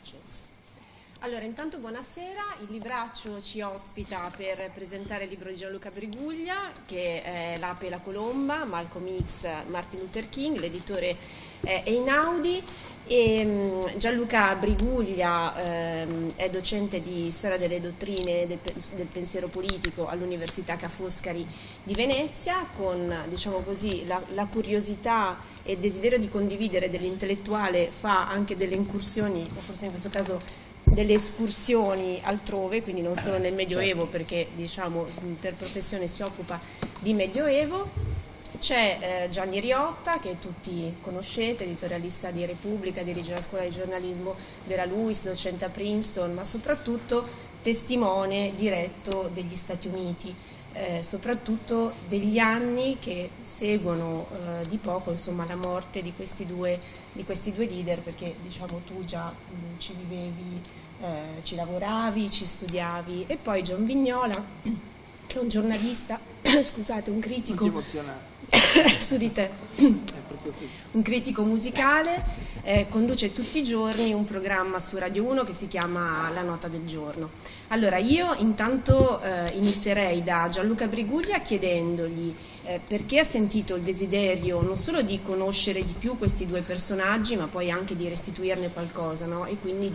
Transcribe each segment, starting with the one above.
acceso. Allora, intanto buonasera, il Libraccio ci ospita per presentare il libro di Gianluca Briguglia, che è L'ape e la colomba, Malcolm X, Martin Luther King, l'editore è Einaudi. E Gianluca Briguglia è docente di storia delle dottrine del pensiero politico all'Università Ca' Foscari di Venezia, con, diciamo così, la curiosità e il desiderio di condividere dell'intellettuale, fa anche delle incursioni, forse in questo caso delle escursioni altrove, quindi non solo nel Medioevo, certo, perché diciamo per professione si occupa di Medioevo. C'è Gianni Riotta, che tutti conoscete, editorialista di Repubblica, dirige la scuola di giornalismo della LUISS, docente a Princeton, ma soprattutto testimone diretto degli Stati Uniti, soprattutto degli anni che seguono di poco, insomma, la morte di questi due leader, perché diciamo tu già ci vivevi, ci lavoravi, ci studiavi. E poi John Vignola, che è un giornalista, scusate, un critico. Non ti emozionare. Su di te. Un critico musicale, conduce tutti i giorni un programma su Radio 1 che si chiama La Nota del Giorno. Allora, io intanto inizierei da Gianluca Briguglia chiedendogli perché ha sentito il desiderio non solo di conoscere di più questi due personaggi, ma poi anche di restituirne qualcosa, no? E quindi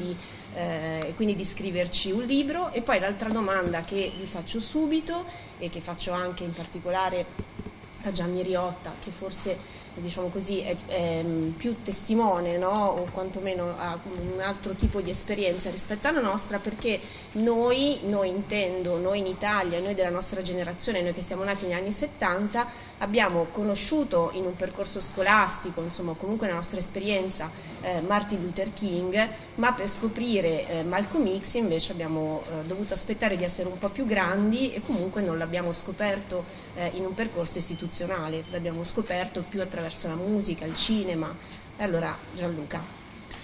di scriverci un libro. E poi l'altra domanda che vi faccio subito e che faccio anche in particolare a Gianni Riotta, che forse diciamo così è più testimone, no? O quantomeno ha un altro tipo di esperienza rispetto alla nostra, perché noi in Italia, noi della nostra generazione, noi che siamo nati negli anni 70, abbiamo conosciuto in un percorso scolastico, insomma comunque nella nostra esperienza, Martin Luther King, ma per scoprire Malcolm X invece abbiamo dovuto aspettare di essere un po' più grandi, e comunque non l'abbiamo scoperto in un percorso istituzionale, l'abbiamo scoperto più attraverso la musica, il cinema. E allora Gianluca.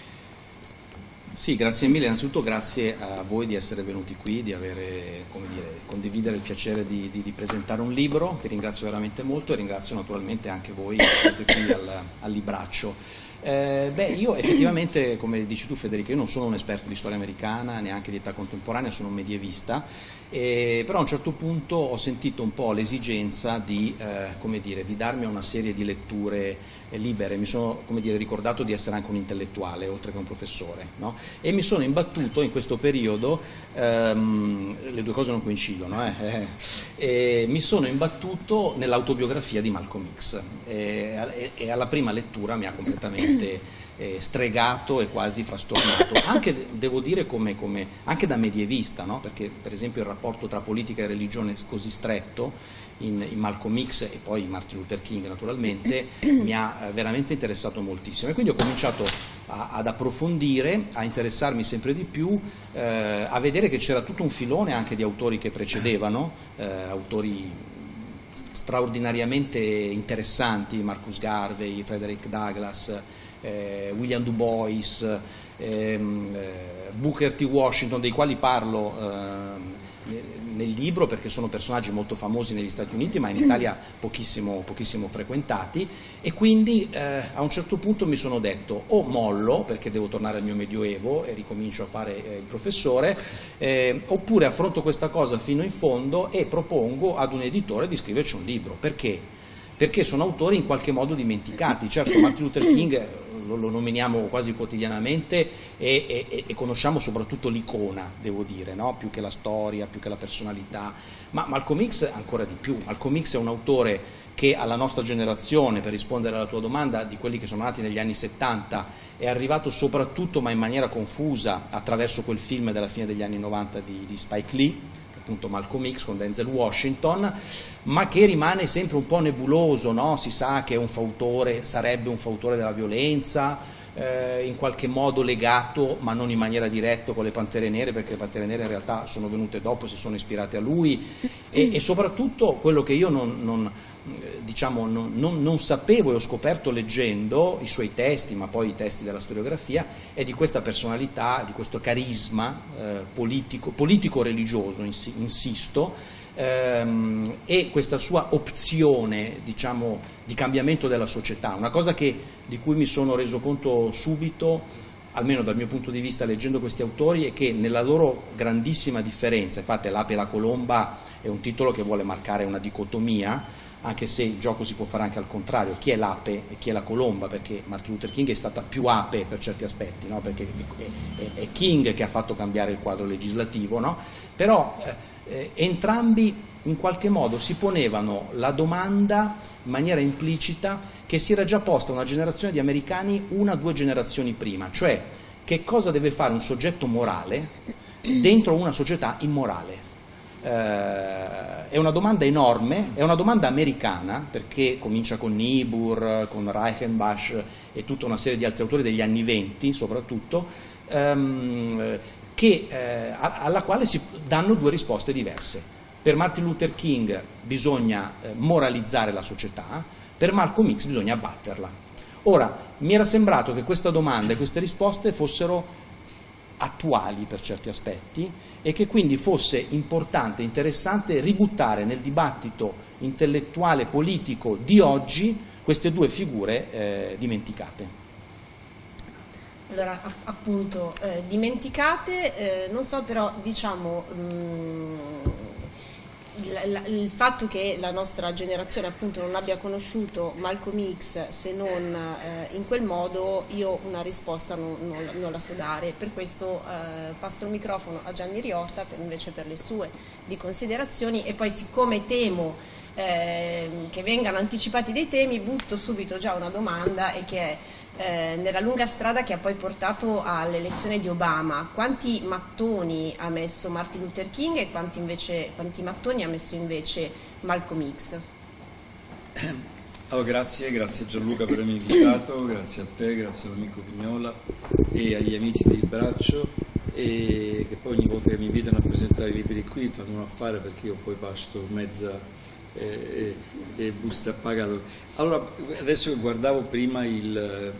Sì, grazie mille, innanzitutto grazie a voi di essere venuti qui, di avere, come dire, condividere il piacere di presentare un libro. Vi ringrazio veramente molto e ringrazio naturalmente anche voi che siete qui al Libraccio. Io effettivamente, come dici tu Federica, io non sono un esperto di storia americana, neanche di età contemporanea, sono un medievista, però a un certo punto ho sentito un po' l'esigenza di darmi a una serie di letture libere. Mi sono, come dire, ricordato di essere anche un intellettuale oltre che un professore, no? E mi sono imbattuto in questo periodo, le due cose non coincidono, e mi sono imbattuto nell'autobiografia di Malcolm X, e alla prima lettura mi ha completamente stregato e quasi frastornato, anche devo dire anche da medievista, no? Perché per esempio il rapporto tra politica e religione così stretto in Malcolm X e poi Martin Luther King naturalmente mi ha veramente interessato moltissimo, e quindi ho cominciato ad approfondire, a interessarmi sempre di più, a vedere che c'era tutto un filone anche di autori che precedevano, autori straordinariamente interessanti, Marcus Garvey, Frederick Douglass, William Du Bois, Booker T. Washington, dei quali parlo nel libro perché sono personaggi molto famosi negli Stati Uniti ma in Italia pochissimo frequentati, e quindi a un certo punto mi sono detto o mollo perché devo tornare al mio Medioevo e ricomincio a fare il professore, oppure affronto questa cosa fino in fondo e propongo ad un editore di scriverci un libro. Perché sono autori in qualche modo dimenticati. Certo, Martin Luther King lo nominiamo quasi quotidianamente e conosciamo soprattutto l'icona, devo dire, no? Più che la storia, più che la personalità, ma Malcolm X ancora di più. Malcolm X è un autore che alla nostra generazione, per rispondere alla tua domanda, di quelli che sono nati negli anni 70, è arrivato soprattutto, ma in maniera confusa, attraverso quel film della fine degli anni 90 di Spike Lee, appunto Malcolm X con Denzel Washington, ma che rimane sempre un po' nebuloso, no? Si sa che è sarebbe un fautore della violenza, in qualche modo legato, ma non in maniera diretta, con le Pantere Nere, perché le Pantere Nere in realtà sono venute dopo, si sono ispirate a lui, e soprattutto quello che io non sapevo e ho scoperto leggendo i suoi testi, ma poi i testi della storiografia, è di questa personalità, di questo carisma politico-religioso, insisto, e questa sua opzione, diciamo, di cambiamento della società. Una cosa di cui mi sono reso conto subito almeno dal mio punto di vista leggendo questi autori, è che nella loro grandissima differenza, infatti L'ape e la colomba è un titolo che vuole marcare una dicotomia, anche se il gioco si può fare anche al contrario, chi è l'ape e chi è la colomba, perché Martin Luther King è stata più ape per certi aspetti, no? Perché è King che ha fatto cambiare il quadro legislativo, no? Però entrambi in qualche modo si ponevano la domanda in maniera implicita che si era già posta una generazione di americani 1 o 2 generazioni prima, cioè che cosa deve fare un soggetto morale dentro una società immorale. È una domanda enorme, è una domanda americana, perché comincia con Niebuhr, con Reichenbach e tutta una serie di altri autori degli anni 20 soprattutto, alla quale si danno 2 risposte diverse. Per Martin Luther King bisogna moralizzare la società, per Malcolm X bisogna abbatterla. Ora, mi era sembrato che questa domanda e queste risposte fossero attuali per certi aspetti e che quindi fosse importante e interessante ributtare nel dibattito intellettuale politico di oggi queste 2 figure dimenticate. Allora, appunto, dimenticate, non so però, diciamo, il fatto che la nostra generazione appunto non abbia conosciuto Malcolm X se non in quel modo, io una risposta non la so dare. Per questo passo il microfono a Gianni Riotta invece per le sue di considerazioni, e poi siccome temo che vengano anticipati dei temi, butto subito già una domanda, e che è nella lunga strada che ha poi portato all'elezione di Obama, quanti mattoni ha messo Martin Luther King e quanti mattoni ha messo invece Malcolm X? Allora, grazie Gianluca per avermi invitato, grazie a te, grazie all'amico Vignola e agli amici del Braccio, e che poi ogni volta che mi invitano a presentare i libri qui fanno un affare, perché io poi pasto mezza e busta pagato. Allora, adesso che guardavo prima il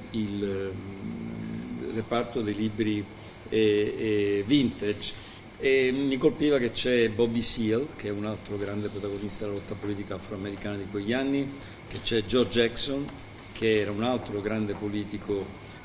reparto dei libri vintage, e mi colpiva che c'è Bobby Seale, che è un altro grande protagonista della lotta politica afroamericana di quegli anni, che c'è George Jackson, che era un altro grande politico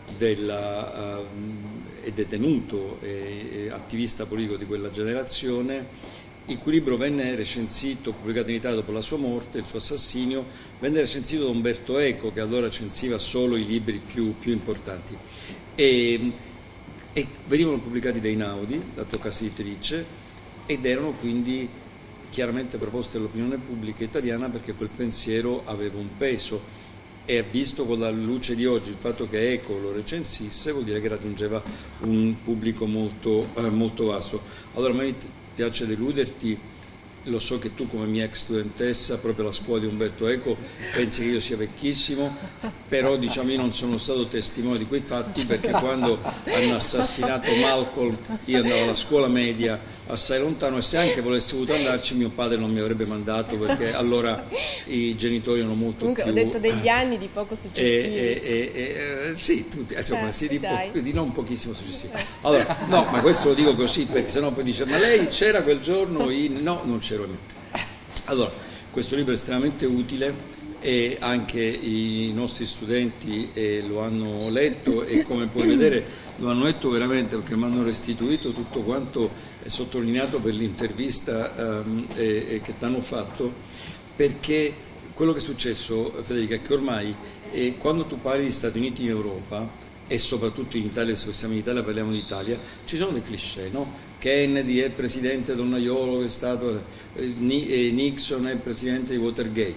e detenuto e attivista politico di quella generazione, il cui libro venne recensito, pubblicato in Italia dopo la sua morte, il suo assassinio, venne recensito da Umberto Eco, che allora censiva solo i libri più importanti, e venivano pubblicati da Einaudi, la tua casa editrice, ed erano quindi chiaramente proposte all'opinione pubblica italiana, perché quel pensiero aveva un peso, e visto con la luce di oggi il fatto che Eco lo recensisse vuol dire che raggiungeva un pubblico molto vasto. Allora, a me piace deluderti, lo so che tu come mia ex studentessa proprio alla scuola di Umberto Eco pensi che io sia vecchissimo, però diciamo io non sono stato testimone di quei fatti, perché quando hanno assassinato Malcolm io andavo alla scuola media assai lontano, e se anche volessi voluto andarci mio padre non mi avrebbe mandato, perché allora i genitori erano molto comunque, più... ho detto degli anni di poco successivi. Sì, tutti, insomma, sì, di non pochissimo successivi. Allora, no, ma questo lo dico così, perché sennò poi dice ma lei c'era quel giorno? No, non c'ero. Allora, questo libro è estremamente utile, e anche i nostri studenti lo hanno letto, e come puoi vedere lo hanno letto veramente, perché mi hanno restituito tutto quanto è sottolineato per l'intervista che ti hanno fatto, perché quello che è successo, Federica, è che ormai quando tu parli di Stati Uniti in Europa, e soprattutto in Italia, se siamo in Italia parliamo di Italia, ci sono dei cliché, no? Kennedy è il presidente donnaiolo che è stato, Nixon è il presidente di Watergate,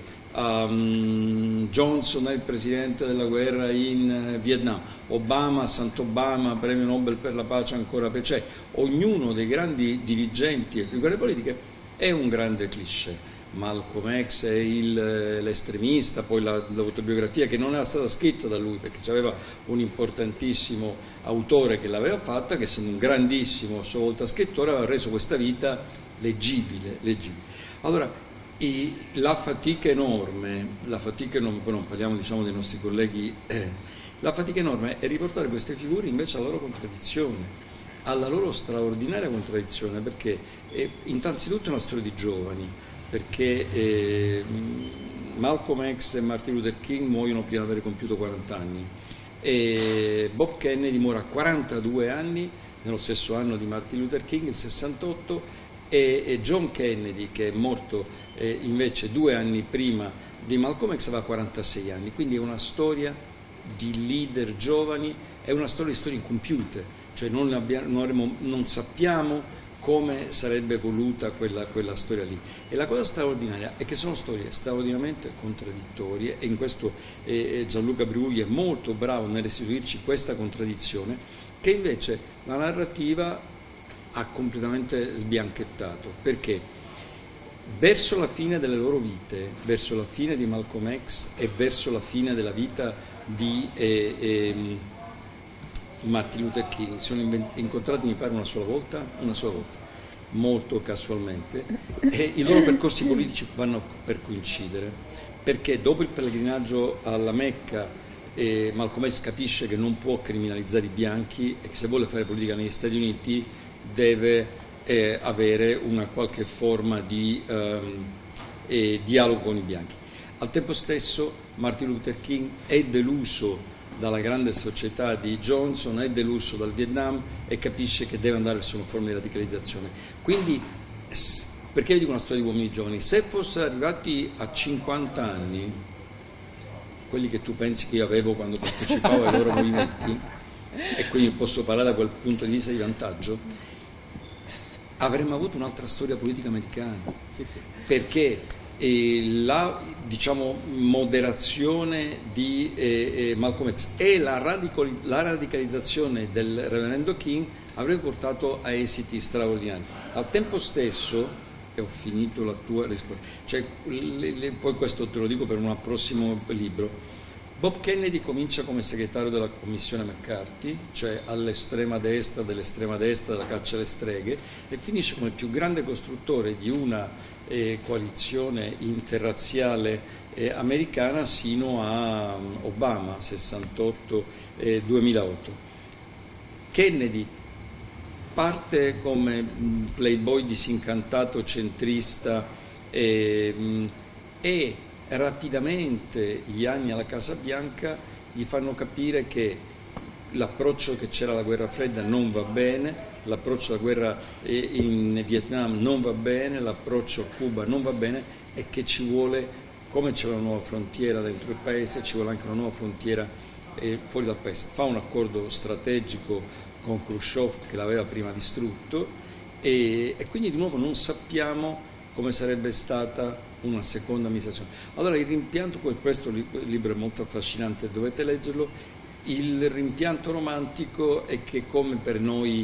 Johnson è il presidente della guerra in Vietnam, Obama, Sant'Obama, premio Nobel per la pace ancora per... Cioè, ognuno dei grandi dirigenti e figure politiche è un grande cliché. Malcolm X è l'estremista, poi l'autobiografia che non era stata scritta da lui, perché c'aveva un importantissimo autore che l'aveva fatta, che essendo un grandissimo a sua volta scrittore aveva reso questa vita leggibile. Allora, la fatica enorme, poi non parliamo diciamo dei nostri colleghi, la fatica enorme è riportare queste figure invece alla loro contraddizione, alla loro straordinaria contraddizione, perché innanzitutto è una storia di giovani, perché Malcolm X e Martin Luther King muoiono prima di aver compiuto 40 anni, e Bob Kennedy muore a 42 anni, nello stesso anno di Martin Luther King, il 68, e John Kennedy, che è morto invece 2 anni prima di Malcolm X, aveva 46 anni, quindi è una storia di leader giovani, è una storia di storie incompiute, cioè non sappiamo come sarebbe evoluta quella storia lì. E la cosa straordinaria è che sono storie straordinariamente contraddittorie, e in questo Gianluca Briguglia è molto bravo nel restituirci questa contraddizione, che invece la narrativa ha completamente sbianchettato, perché verso la fine delle loro vite, verso la fine di Malcolm X e verso la fine della vita di Martin Luther King, si sono incontrati mi pare una sola volta, molto casualmente, e i loro percorsi politici vanno per coincidere, perché dopo il pellegrinaggio alla Mecca Malcolm X capisce che non può criminalizzare i bianchi e che se vuole fare politica negli Stati Uniti deve avere una qualche forma di dialogo con i bianchi. Al tempo stesso Martin Luther King è deluso dalla grande società di Johnson, è deluso dal Vietnam e capisce che deve andare verso una forma di radicalizzazione. Quindi, perché vi dico una storia di uomini giovani? Se fossero arrivati a 50 anni, quelli che tu pensi che io avevo quando partecipavo ai loro movimenti, e quindi posso parlare da quel punto di vista di vantaggio, avremmo avuto un'altra storia politica americana, perché la moderazione di Malcolm X e la radicalizzazione del reverendo King avrebbe portato a esiti straordinari. Al tempo stesso, e ho finito la tua risposta, poi questo te lo dico per un prossimo libro, Bob Kennedy comincia come segretario della commissione McCarthy, cioè all'estrema destra dell'estrema destra della caccia alle streghe, e finisce come il più grande costruttore di una coalizione interrazziale americana sino a Obama, 68-2008. Kennedy parte come playboy disincantato centrista e rapidamente gli anni alla Casa Bianca gli fanno capire che l'approccio che c'era alla guerra fredda non va bene, l'approccio alla guerra in Vietnam non va bene, l'approccio a Cuba non va bene, e che ci vuole, come c'è una nuova frontiera dentro il paese, ci vuole anche una nuova frontiera fuori dal paese. Fa un accordo strategico con Khrushchev che l'aveva prima distrutto, e quindi di nuovo non sappiamo come sarebbe stata una seconda amministrazione. Allora il rimpianto, questo libro è molto affascinante, dovete leggerlo, il rimpianto romantico è che, come per noi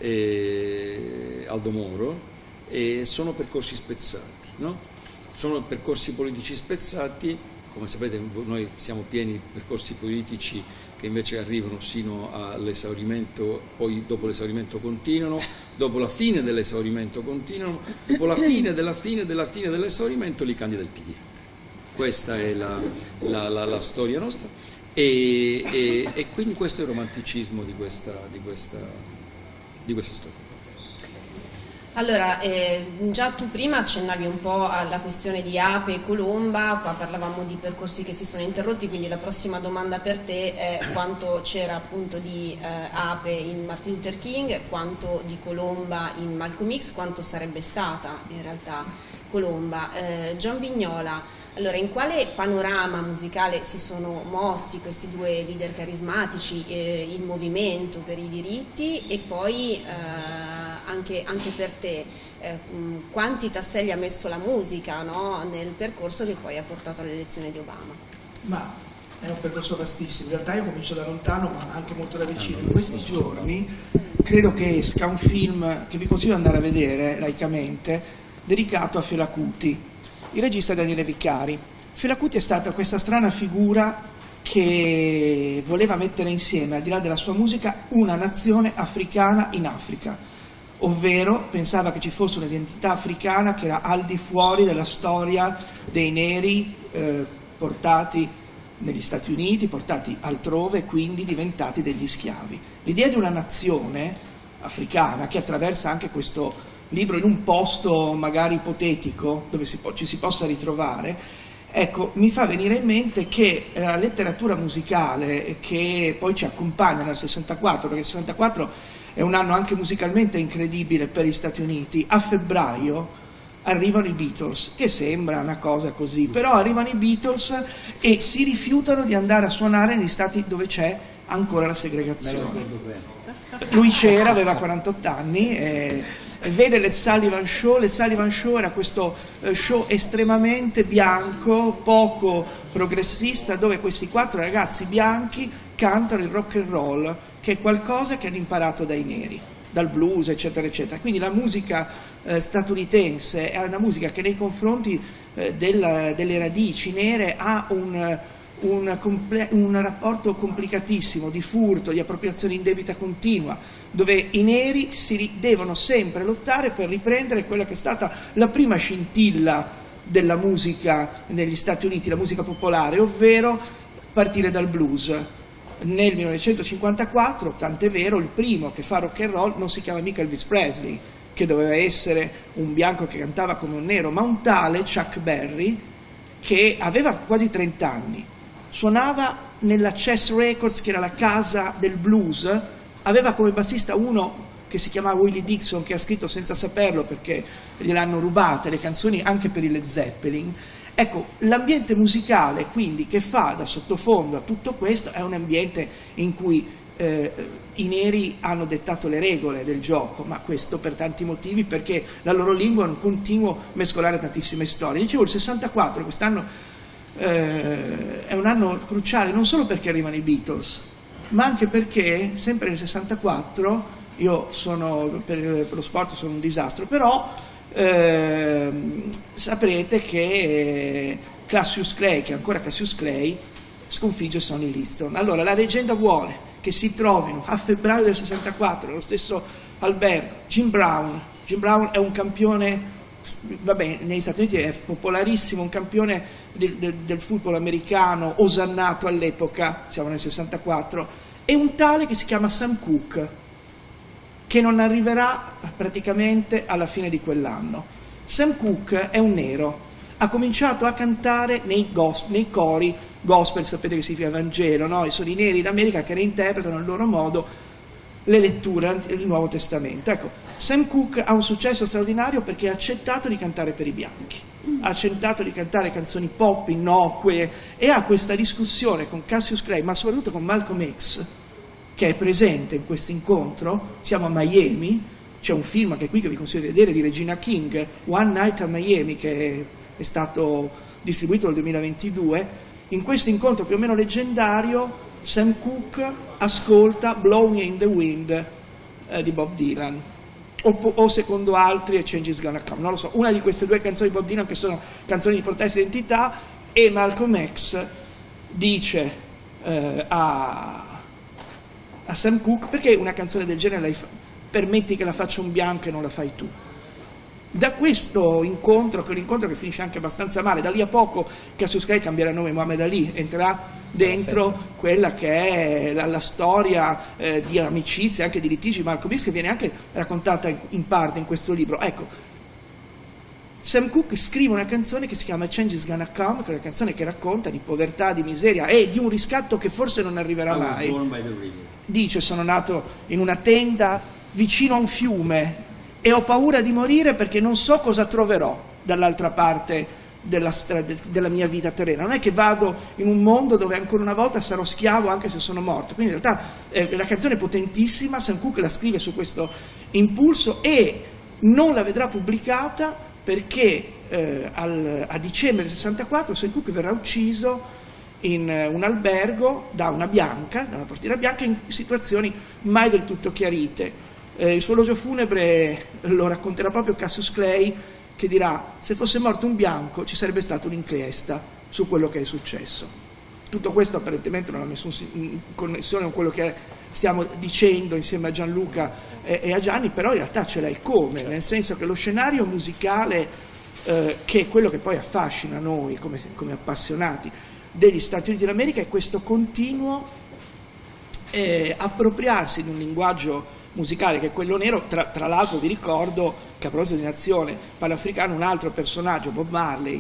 Aldo Moro, sono percorsi spezzati, no? Sono percorsi politici spezzati, come sapete noi siamo pieni di percorsi politici che invece arrivano sino all'esaurimento, poi dopo l'esaurimento continuano, dopo la fine dell'esaurimento continuano, dopo la fine dell'esaurimento li candida il PD. Questa è la storia nostra, e quindi questo è il romanticismo di questa storia. Allora, già tu prima accennavi un po' alla questione di Ape e Colomba, qua parlavamo di percorsi che si sono interrotti, quindi la prossima domanda per te è quanto c'era appunto di Ape in Martin Luther King, quanto di Colomba in Malcolm X, quanto sarebbe stata in realtà Colomba. John Vignola, allora in quale panorama musicale si sono mossi questi due leader carismatici, il movimento per i diritti, e poi anche per te quanti tasselli ha messo la musica, no, nel percorso che poi ha portato all'elezione di Obama? Ma è un percorso vastissimo, in realtà io comincio da lontano ma anche molto da vicino. In questi giorni credo che esca un film che vi consiglio di andare a vedere laicamente, dedicato a Fela Kuti. Il regista è Daniele Viccari. Fela Kuti è stata questa strana figura che voleva mettere insieme, al di là della sua musica, una nazione africana in Africa, ovvero pensava che ci fosse un'identità africana che era al di fuori della storia dei neri portati negli Stati Uniti, portati altrove e quindi diventati degli schiavi. L'idea di una nazione africana che attraversa anche questo libro in un posto magari ipotetico dove ci si possa ritrovare Ecco, mi fa venire in mente che la letteratura musicale che poi ci accompagna nel 64, perché il 64 è un anno anche musicalmente incredibile per gli Stati Uniti, a febbraio arrivano i Beatles, che sembra una cosa così, però arrivano i Beatles e si rifiutano di andare a suonare negli stati dove c'è ancora la segregazione. Lui c'era, aveva 48 anni, vede Led Sullivan Show. Led Sullivan Show era questo show estremamente bianco, poco progressista, dove questi 4 ragazzi bianchi cantano il rock and roll, che è qualcosa che hanno imparato dai neri, dal blues, eccetera, eccetera. Quindi la musica statunitense è una musica che nei confronti delle radici nere ha un rapporto complicatissimo di furto, di appropriazione indebita continua, dove i neri devono sempre lottare per riprendere quella che è stata la prima scintilla della musica negli Stati Uniti, la musica popolare, ovvero partire dal blues. Nel 1954, tant'è vero, il primo che fa rock and roll non si chiama mica Elvis Presley, che doveva essere un bianco che cantava come un nero, ma un tale Chuck Berry che aveva quasi 30 anni, suonava nella Chess Records, che era la casa del blues, aveva come bassista uno che si chiamava Willie Dixon, che ha scritto senza saperlo perché gliel'hanno rubate le canzoni anche per i Led Zeppelin. Ecco, l'ambiente musicale quindi che fa da sottofondo a tutto questo è un ambiente in cui i neri hanno dettato le regole del gioco, ma questo per tanti motivi, perché la loro lingua è un continuo mescolare tantissime storie. Dicevo, il 64 quest'anno è un anno cruciale non solo perché arrivano i Beatles, ma anche perché sempre nel 64, io sono per lo sport sono un disastro, però saprete che Cassius Clay, che è ancora Cassius Clay, sconfigge Sonny Liston. Allora la leggenda vuole che si trovino a febbraio del 64 nello stesso albergo Jim Brown. Jim Brown è un campione, vabbè, negli Stati Uniti è popolarissimo, un campione del football americano, osannato all'epoca, siamo nel 64, e un tale che si chiama Sam Cooke, che non arriverà praticamente alla fine di quell'anno. Sam Cooke è un nero, ha cominciato a cantare nei cori gospel, sapete che significa Vangelo, no? Sono i neri d'America che reinterpretano il loro modo le letture del Nuovo Testamento. Ecco, Sam Cooke ha un successo straordinario perché ha accettato di cantare per i bianchi, ha accettato di cantare canzoni pop innocue e ha questa discussione con Cassius Clay, ma soprattutto con Malcolm X, che è presente in questo incontro. Siamo a Miami, c'è un film che è qui che vi consiglio di vedere di Regina King, One Night a Miami, che è stato distribuito nel 2022. In questo incontro più o meno leggendario Sam Cooke ascolta Blowing in the Wind di Bob Dylan, o secondo altri A Change is Gonna Come, non lo so, una di queste due canzoni di Bob Dylan che sono canzoni di protesta e identità, e Malcolm X dice a Sam Cooke: perché una canzone del genere permetti che la faccia un bianco e non la fai tu? Da questo incontro, che è un incontro che finisce anche abbastanza male, da lì a poco Cassius Clay cambierà nome, Muhammad Ali entrerà dentro quella che è la storia di amicizia, anche di litigi di Malcolm X, che viene anche raccontata in parte in questo libro. Ecco, Sam Cooke scrive una canzone che si chiama Change is Gonna Come, che è una canzone che racconta di povertà, di miseria e di un riscatto che forse non arriverà mai. Dice: sono nato in una tenda vicino a un fiume e ho paura di morire perché non so cosa troverò dall'altra parte della mia vita terrena. Non è che vado in un mondo dove ancora una volta sarò schiavo anche se sono morto. Quindi in realtà la canzone è potentissima, Sam Cooke la scrive su questo impulso e non la vedrà pubblicata perché a dicembre del 64 Sam Cooke verrà ucciso in un albergo da una bianca, da una portiera bianca, in situazioni mai del tutto chiarite. Il suo elogio funebre lo racconterà proprio Cassius Clay, che dirà: se fosse morto un bianco ci sarebbe stata un'inchiesta su quello che è successo. Tutto questo apparentemente non ha nessuna connessione con quello che stiamo dicendo insieme a Gianluca e a Gianni, però in realtà ce l'hai come, nel senso che lo scenario musicale, che è quello che poi affascina noi come appassionati degli Stati Uniti d'America, è questo continuo appropriarsi di un linguaggio musicale che è quello nero. Tra l'altro vi ricordo che, a proposito di nazione panafricana, un altro personaggio, Bob Marley,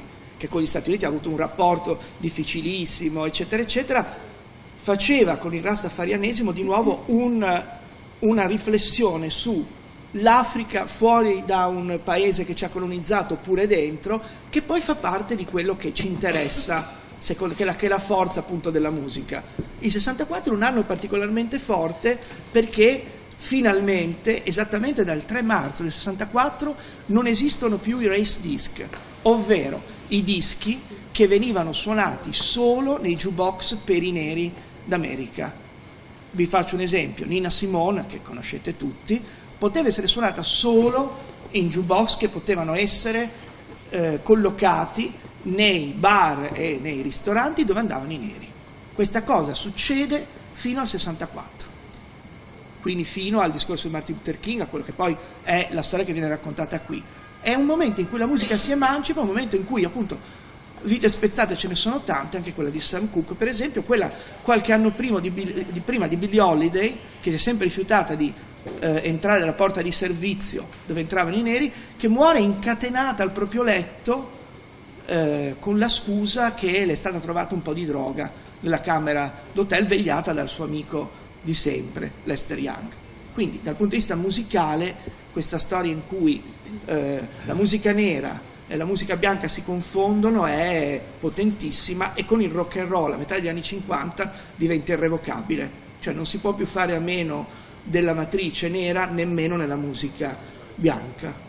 che con gli Stati Uniti ha avuto un rapporto difficilissimo, eccetera, eccetera, faceva con il rastafarianesimo di nuovo una riflessione su l'Africa fuori da un paese che ci ha colonizzato pure dentro, che poi fa parte di quello che ci interessa, che è la forza appunto della musica. Il 64 è un anno particolarmente forte perché finalmente, esattamente dal 3 marzo del 64, non esistono più i race disc, ovvero i dischi che venivano suonati solo nei jukebox per i neri d'America. Vi faccio un esempio: Nina Simone, che conoscete tutti, poteva essere suonata solo in jukebox che potevano essere collocati nei bar e nei ristoranti dove andavano i neri. Questa cosa succede fino al 64, quindi fino al discorso di Martin Luther King, a quello che poi è la storia che viene raccontata qui. È un momento in cui la musica si emancipa, un momento in cui appunto vite spezzate ce ne sono tante, anche quella di Sam Cooke per esempio, quella qualche anno prima di Billie Holiday, che si è sempre rifiutata di entrare dalla porta di servizio dove entravano i neri, che muore incatenata al proprio letto con la scusa che le è stata trovata un po' di droga nella camera d'hotel, vegliata dal suo amico di sempre, Lester Young. Quindi dal punto di vista musicale questa storia in cui la musica nera e la musica bianca si confondono è potentissima, e con il rock and roll a metà degli anni 50 diventa irrevocabile, cioè non si può più fare a meno della matrice nera nemmeno nella musica bianca.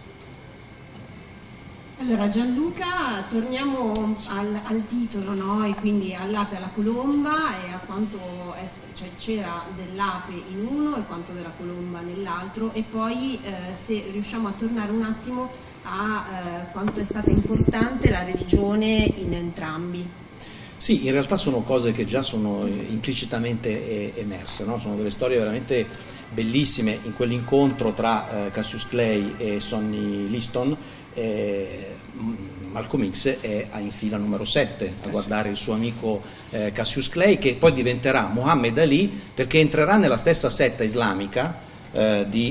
Allora Gianluca, torniamo al titolo, no? E quindi all'ape alla colomba, e a quanto cioè c'era dell'ape in uno e quanto della colomba nell'altro, e poi se riusciamo a tornare un attimo a quanto è stata importante la religione in entrambi. Sì, in realtà sono cose che già sono implicitamente emerse, no? Sono delle storie veramente bellissime. In quell'incontro tra Cassius Clay e Sonny Liston, Malcolm X è in fila numero 7 a guardare il suo amico Cassius Clay, che poi diventerà Muhammad Ali, perché entrerà nella stessa setta islamica di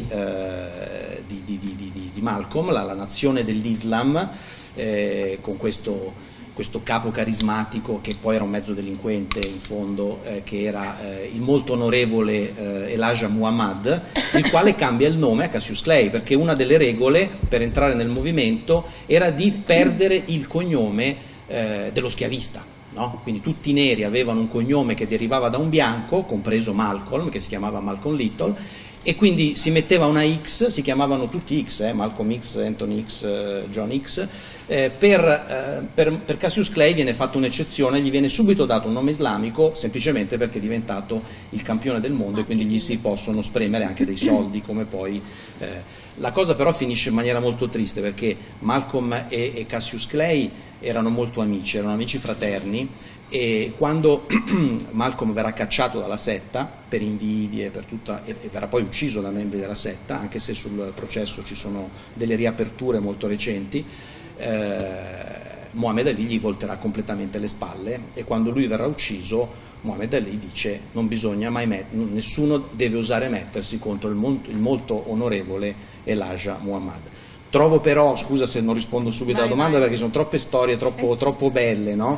Malcolm, la nazione dell'Islam, con questo capo carismatico che poi era un mezzo delinquente in fondo, che era il molto onorevole Elijah Muhammad, il quale cambia il nome a Cassius Clay, perché una delle regole per entrare nel movimento era di perdere il cognome dello schiavista, no? Quindi tutti i neri avevano un cognome che derivava da un bianco, compreso Malcolm, che si chiamava Malcolm Little, e quindi si metteva una X, si chiamavano tutti X, Malcolm X, Anthony X, John X, per Cassius Clay viene fatta un'eccezione, gli viene subito dato un nome islamico, semplicemente perché è diventato il campione del mondo e quindi gli si possono spremere anche dei soldi, come poi... La cosa però finisce in maniera molto triste, perché Malcolm e Cassius Clay erano molto amici, erano amici fraterni, e quando Malcolm verrà cacciato dalla setta per invidie e verrà poi ucciso da membri della setta, anche se sul processo ci sono delle riaperture molto recenti, Muhammad Ali gli volterà completamente le spalle, e quando lui verrà ucciso Muhammad Ali dice: non bisogna mai nessuno deve osare mettersi contro il molto onorevole Elijah Muhammad. Trovo però, scusa se non rispondo subito alla domanda, perché sono troppe storie troppo belle, no?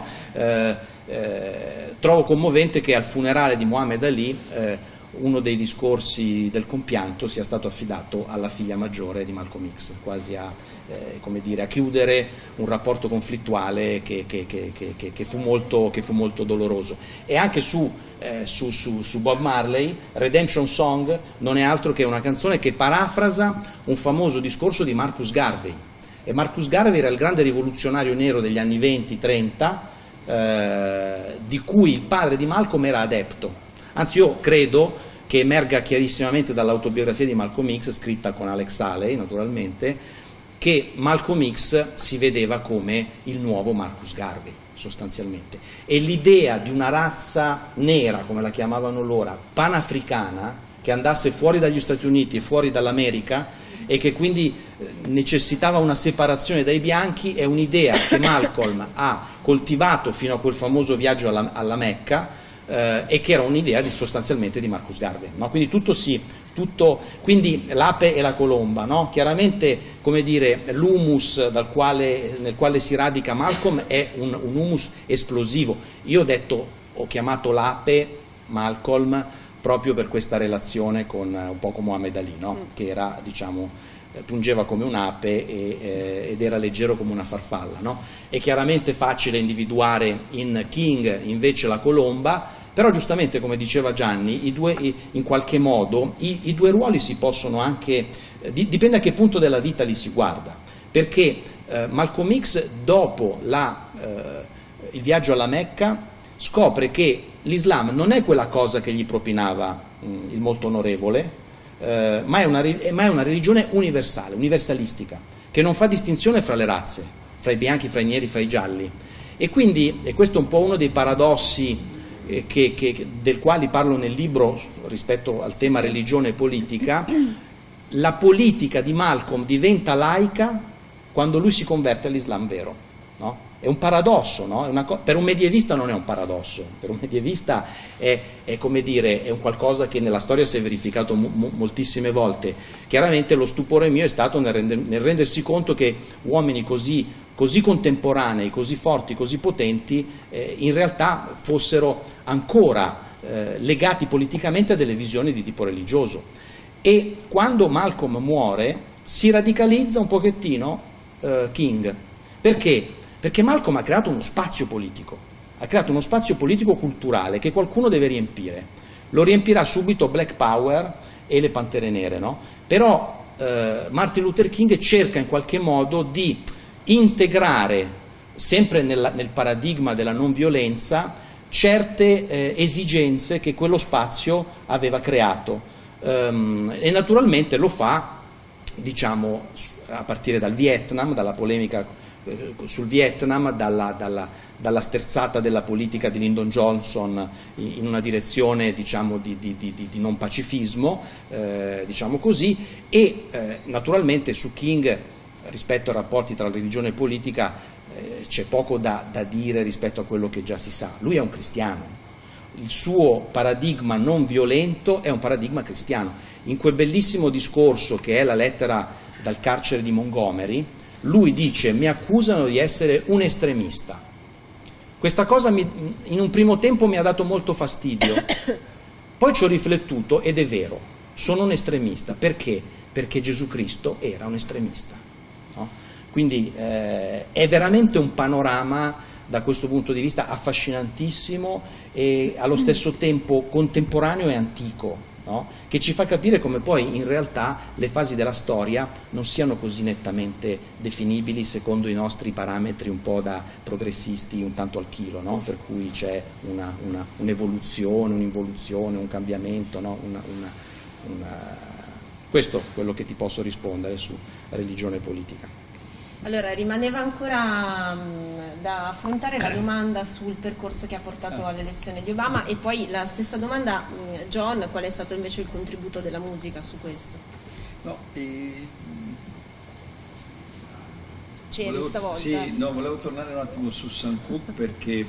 Trovo commovente che al funerale di Muhammad Ali uno dei discorsi del compianto sia stato affidato alla figlia maggiore di Malcolm X, quasi a chiudere un rapporto conflittuale che fu molto doloroso. E anche su Bob Marley, Redemption Song non è altro che una canzone che parafrasa un famoso discorso di Marcus Garvey, e Marcus Garvey era il grande rivoluzionario nero degli anni 20-30, di cui il padre di Malcolm era adepto. Anzi, io credo che emerga chiarissimamente dall'autobiografia di Malcolm X, scritta con Alex Haley naturalmente, che Malcolm X si vedeva come il nuovo Marcus Garvey sostanzialmente, e l'idea di una razza nera, come la chiamavano loro, panafricana, che andasse fuori dagli Stati Uniti e fuori dall'America, e che quindi necessitava una separazione dai bianchi, è un'idea che Malcolm ha coltivato fino a quel famoso viaggio alla Mecca, e che era un'idea sostanzialmente di Marcus Garvey, no? Quindi tutto si tutto, quindi l'ape e la colomba, no? Chiaramente, come dire, l'humus nel quale si radica Malcolm è un humus esplosivo. Io ho chiamato l'ape Malcolm proprio per questa relazione con un po' come Muhammad Ali, no? Che era, diciamo, pungeva come un'ape ed era leggero come una farfalla, no? È chiaramente facile individuare in King invece la colomba, però giustamente, come diceva Gianni, in qualche modo i due ruoli si possono anche, dipende a che punto della vita li si guarda, perché Malcolm X dopo il viaggio alla Mecca scopre che l'Islam non è quella cosa che gli propinava il molto onorevole, ma è una religione universale, universalistica, che non fa distinzione fra le razze, fra i bianchi, fra i neri, fra i gialli. E quindi, e questo è un po' uno dei paradossi del quali parlo nel libro rispetto al tema religione e politica, la politica di Malcolm diventa laica quando lui si converte all'Islam vero, no? È un paradosso, no? Per un medievista non è un paradosso, per un medievista è come dire, è un qualcosa che nella storia si è verificato moltissime volte. Chiaramente lo stupore mio è stato nel rendersi conto che uomini così contemporanei, così forti, così potenti, in realtà fossero ancora legati politicamente a delle visioni di tipo religioso. E quando Malcolm muore si radicalizza un pochettino King. Perché? Perché Malcolm ha creato uno spazio politico, culturale che qualcuno deve riempire. Lo riempirà subito Black Power e le Pantere Nere, no? Però Martin Luther King cerca in qualche modo di integrare, sempre nel paradigma della non violenza, certe esigenze che quello spazio aveva creato, e naturalmente lo fa, diciamo, a partire dal Vietnam, dalla polemica sul Vietnam, dalla sterzata della politica di Lyndon Johnson in una direzione, diciamo, di non pacifismo, diciamo così, e naturalmente su King, rispetto ai rapporti tra religione e politica, c'è poco da dire rispetto a quello che già si sa. Lui è un cristiano, il suo paradigma non violento è un paradigma cristiano. In quel bellissimo discorso che è la lettera dal carcere di Montgomery, lui dice: mi accusano di essere un estremista. Questa cosa in un primo tempo mi ha dato molto fastidio, poi ci ho riflettuto ed è vero, sono un estremista. Perché? Perché Gesù Cristo era un estremista, no? Quindi è veramente un panorama da questo punto di vista affascinantissimo e allo stesso tempo contemporaneo e antico, no? Che ci fa capire come poi in realtà le fasi della storia non siano così nettamente definibili secondo i nostri parametri un po' da progressisti un tanto al chilo, no? Per cui c'è un'evoluzione, un'involuzione, un cambiamento, no? Questo è quello che ti posso rispondere su religione e politica. Allora, rimaneva ancora da affrontare la domanda sul percorso che ha portato all'elezione di Obama, e poi la stessa domanda, John, qual è stato invece il contributo della musica su questo? No, C'eri stavolta? Sì, no, volevo tornare un attimo su Sam Cooke, perché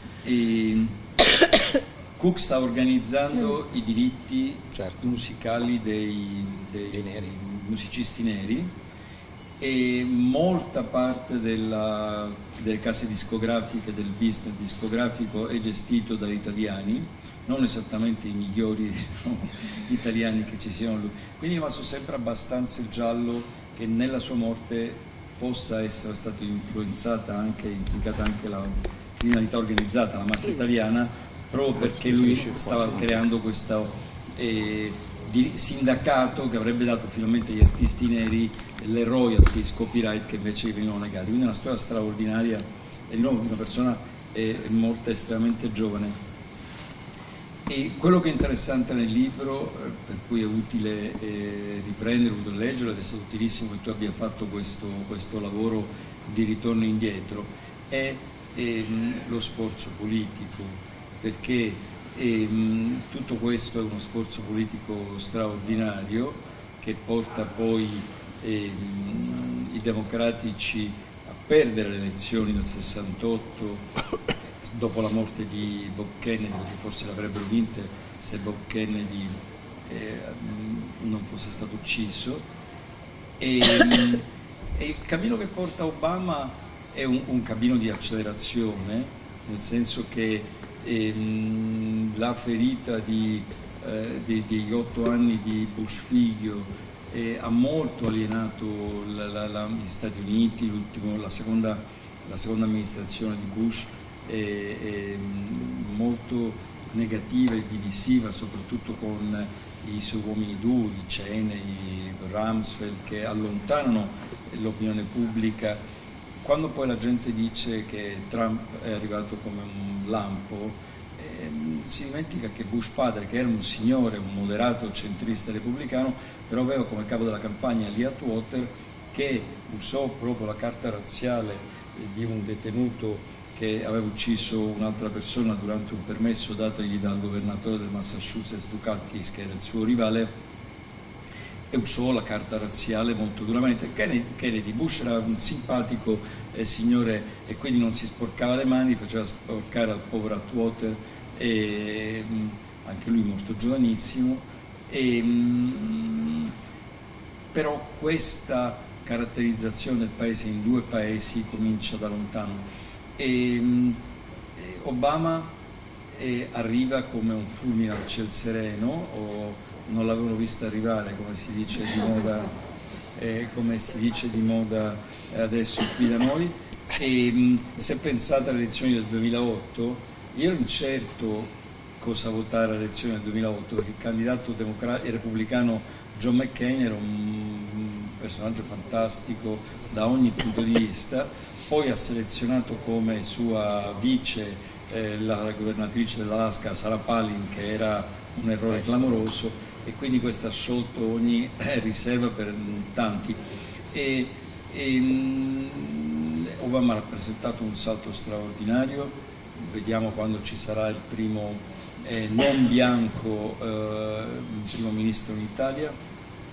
Cooke sta organizzando i diritti musicali dei musicisti neri, e molta parte delle case discografiche, del business discografico è gestito da italiani, non esattamente i migliori italiani che ci siano. Quindi è rimasto sempre abbastanza il giallo che nella sua morte possa essere stata implicata anche la criminalità organizzata, la mafia italiana, proprio perché lui stava creando questo sindacato che avrebbe dato finalmente agli artisti neri le royalties, copyright, che invece venivano negati. Quindi è una storia straordinaria, e di nuovo una persona è morta estremamente giovane. E quello che è interessante nel libro, per cui è utile riprendere, utile leggerlo, ed è stato utilissimo che tu abbia fatto questo lavoro di ritorno indietro, è lo sforzo politico, perché tutto questo è uno sforzo politico straordinario che porta poi i democratici a perdere le elezioni del 68 dopo la morte di Bob Kennedy, perché forse l'avrebbero vinte se Bob Kennedy non fosse stato ucciso. E il cammino che porta Obama è un cammino di accelerazione, nel senso che la ferita degli 8 anni di Bush figlio ha molto alienato gli Stati Uniti. La seconda amministrazione di Bush è molto negativa e divisiva, soprattutto con i suoi uomini duri, Cheney, Rumsfeld, che allontanano l'opinione pubblica. Quando poi la gente dice che Trump è arrivato come un lampo, si dimentica che Bush padre, che era un signore, un moderato centrista repubblicano, però aveva come capo della campagna Lee Atwater, che usò proprio la carta razziale di un detenuto che aveva ucciso un'altra persona durante un permesso datogli dal governatore del Massachusetts, Dukakis, che era il suo rivale, e usò la carta razziale molto duramente. Kennedy, Bush era un simpatico signore e quindi non si sporcava le mani, faceva sporcare al povero Atwater, e anche lui morto giovanissimo. Però questa caratterizzazione del paese in due paesi comincia da lontano. Obama arriva come un fulmine al ciel sereno, o non l'avevano visto arrivare, come si dice di moda adesso qui da noi. E se pensate alle elezioni del 2008, io ero incerto cosa votare alle elezioni del 2008, perché il candidato repubblicano John McCain era un personaggio fantastico da ogni punto di vista. Poi ha selezionato come sua vice la governatrice dell'Alaska, Sarah Palin, che era un errore clamoroso, e quindi questo ha sciolto ogni riserva per tanti. Obama ha rappresentato un salto straordinario. Vediamo quando ci sarà il primo non bianco primo ministro in Italia,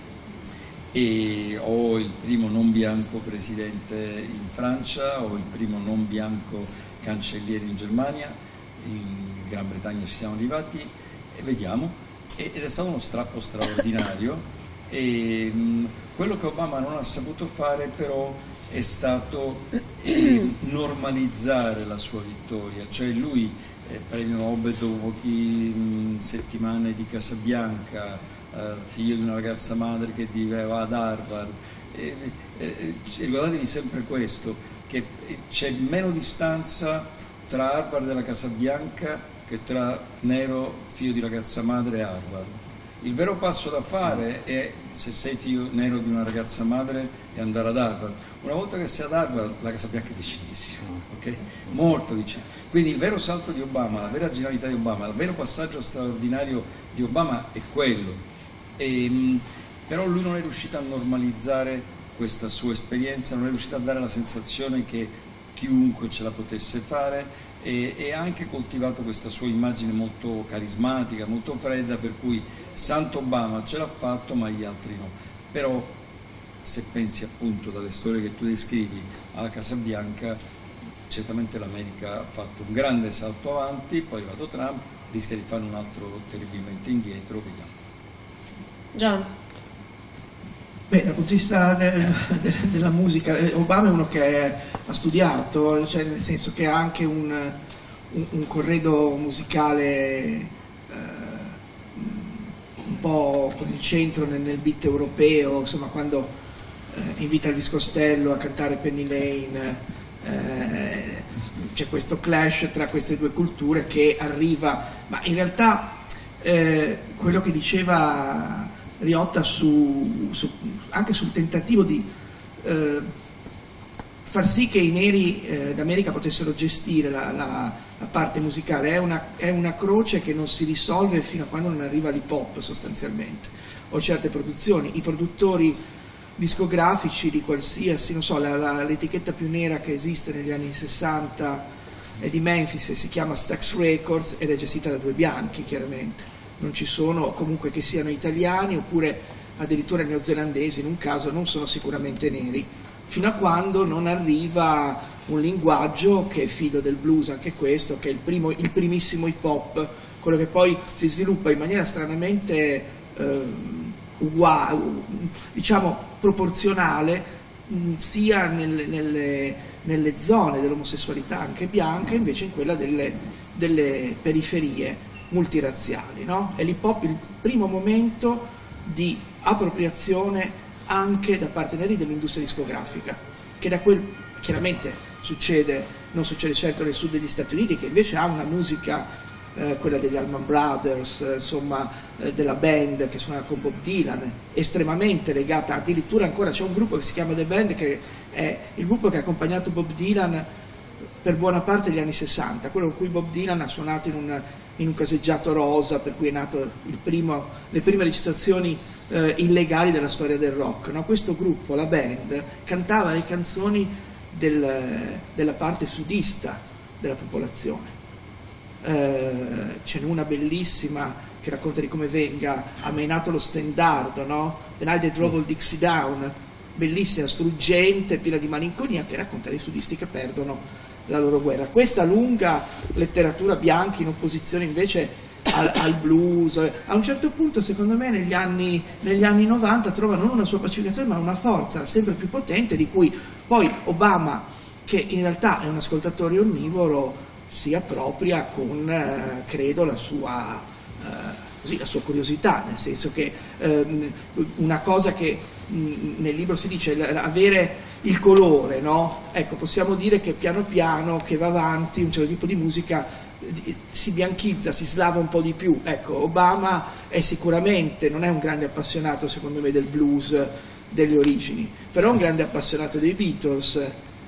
o il primo non bianco presidente in Francia, o il primo non bianco cancelliere in Germania. In Gran Bretagna ci siamo arrivati, e vediamo. Ed è stato uno strappo straordinario. Quello che Obama non ha saputo fare però è stato normalizzare la sua vittoria, cioè lui premio Nobel dopo poche settimane di Casabianca, figlio di una ragazza madre che viveva ad Harvard. Ricordatevi sempre questo, che c'è meno distanza tra Harvard e la Casabianca che tra nero, figlio di ragazza madre, e Harvard. Il vero passo da fare è, se sei figlio nero di una ragazza madre, è andare ad Harvard. Una volta che sei ad Harvard, la Casabianca è vicinissima, okay? Molto vicino. Quindi il vero salto di Obama, la vera genialità di Obama, il vero passaggio straordinario di Obama è quello. Però lui non è riuscito a normalizzare questa sua esperienza, non è riuscito a dare la sensazione che chiunque ce la potesse fare, e ha anche coltivato questa sua immagine molto carismatica, molto fredda, per cui Santo Obama ce l'ha fatto ma gli altri no. Però se pensi appunto dalle storie che tu descrivi alla Casa Bianca, certamente l'America ha fatto un grande salto avanti, poi è arrivato Trump, rischia di fare un altro terribilmente indietro, vediamo. John. Beh, dal punto di vista della musica, Obama è uno che ha studiato, cioè nel senso che ha anche un corredo musicale un po' con il centro nel beat europeo, insomma, quando invita Elvis Costello a cantare Penny Lane, c'è questo clash tra queste due culture che arriva, ma in realtà quello che diceva Riotta anche sul tentativo di far sì che i neri d'America potessero gestire la parte musicale è una croce che non si risolve fino a quando non arriva l'hip hop, sostanzialmente, o certe produzioni. I produttori discografici di qualsiasi, non so, l'etichetta più nera che esiste negli anni 60 è di Memphis e si chiama Stax Records ed è gestita da due bianchi, chiaramente. Non ci sono, comunque, che siano italiani oppure addirittura neozelandesi, in un caso non sono sicuramente neri, fino a quando non arriva un linguaggio che è figlio del blues, anche questo, che è il primissimo hip hop, quello che poi si sviluppa in maniera stranamente diciamo proporzionale sia nelle zone dell'omosessualità anche bianca, invece in quella delle periferie multirazziali, no? È l'hip hop il primo momento di appropriazione anche da parte neri dell'industria discografica, che da quel chiaramente non succede certo nel sud degli Stati Uniti, che invece ha una musica, quella degli Allman Brothers, insomma, della band che suona con Bob Dylan, estremamente legata, addirittura ancora c'è un gruppo che si chiama The Band, che è il gruppo che ha accompagnato Bob Dylan per buona parte degli anni 60, quello con cui Bob Dylan ha suonato in un caseggiato rosa, per cui è nato le prime registrazioni illegali della storia del rock, no? Questo gruppo, la band, cantava le canzoni della parte sudista della popolazione. Ce n'è una bellissima che racconta di come venga ammenato lo stendardo, no? The Night They Drove Old Dixie Down, bellissima, struggente, piena di malinconia, che racconta dei sudisti che perdono la loro guerra. Questa lunga letteratura bianca in opposizione invece al blues, a un certo punto secondo me negli anni 90 trova non una sua pacificazione ma una forza sempre più potente, di cui poi Obama, che in realtà è un ascoltatore onnivoro, si appropria con, credo, la sua curiosità, nel senso che una cosa che nel libro si dice, avere il colore, no? Ecco, possiamo dire che piano piano che va avanti un certo tipo di musica si bianchizza, si slava un po' di più. Ecco, Obama è sicuramente, non è un grande appassionato secondo me del blues delle origini, però è un grande appassionato dei Beatles,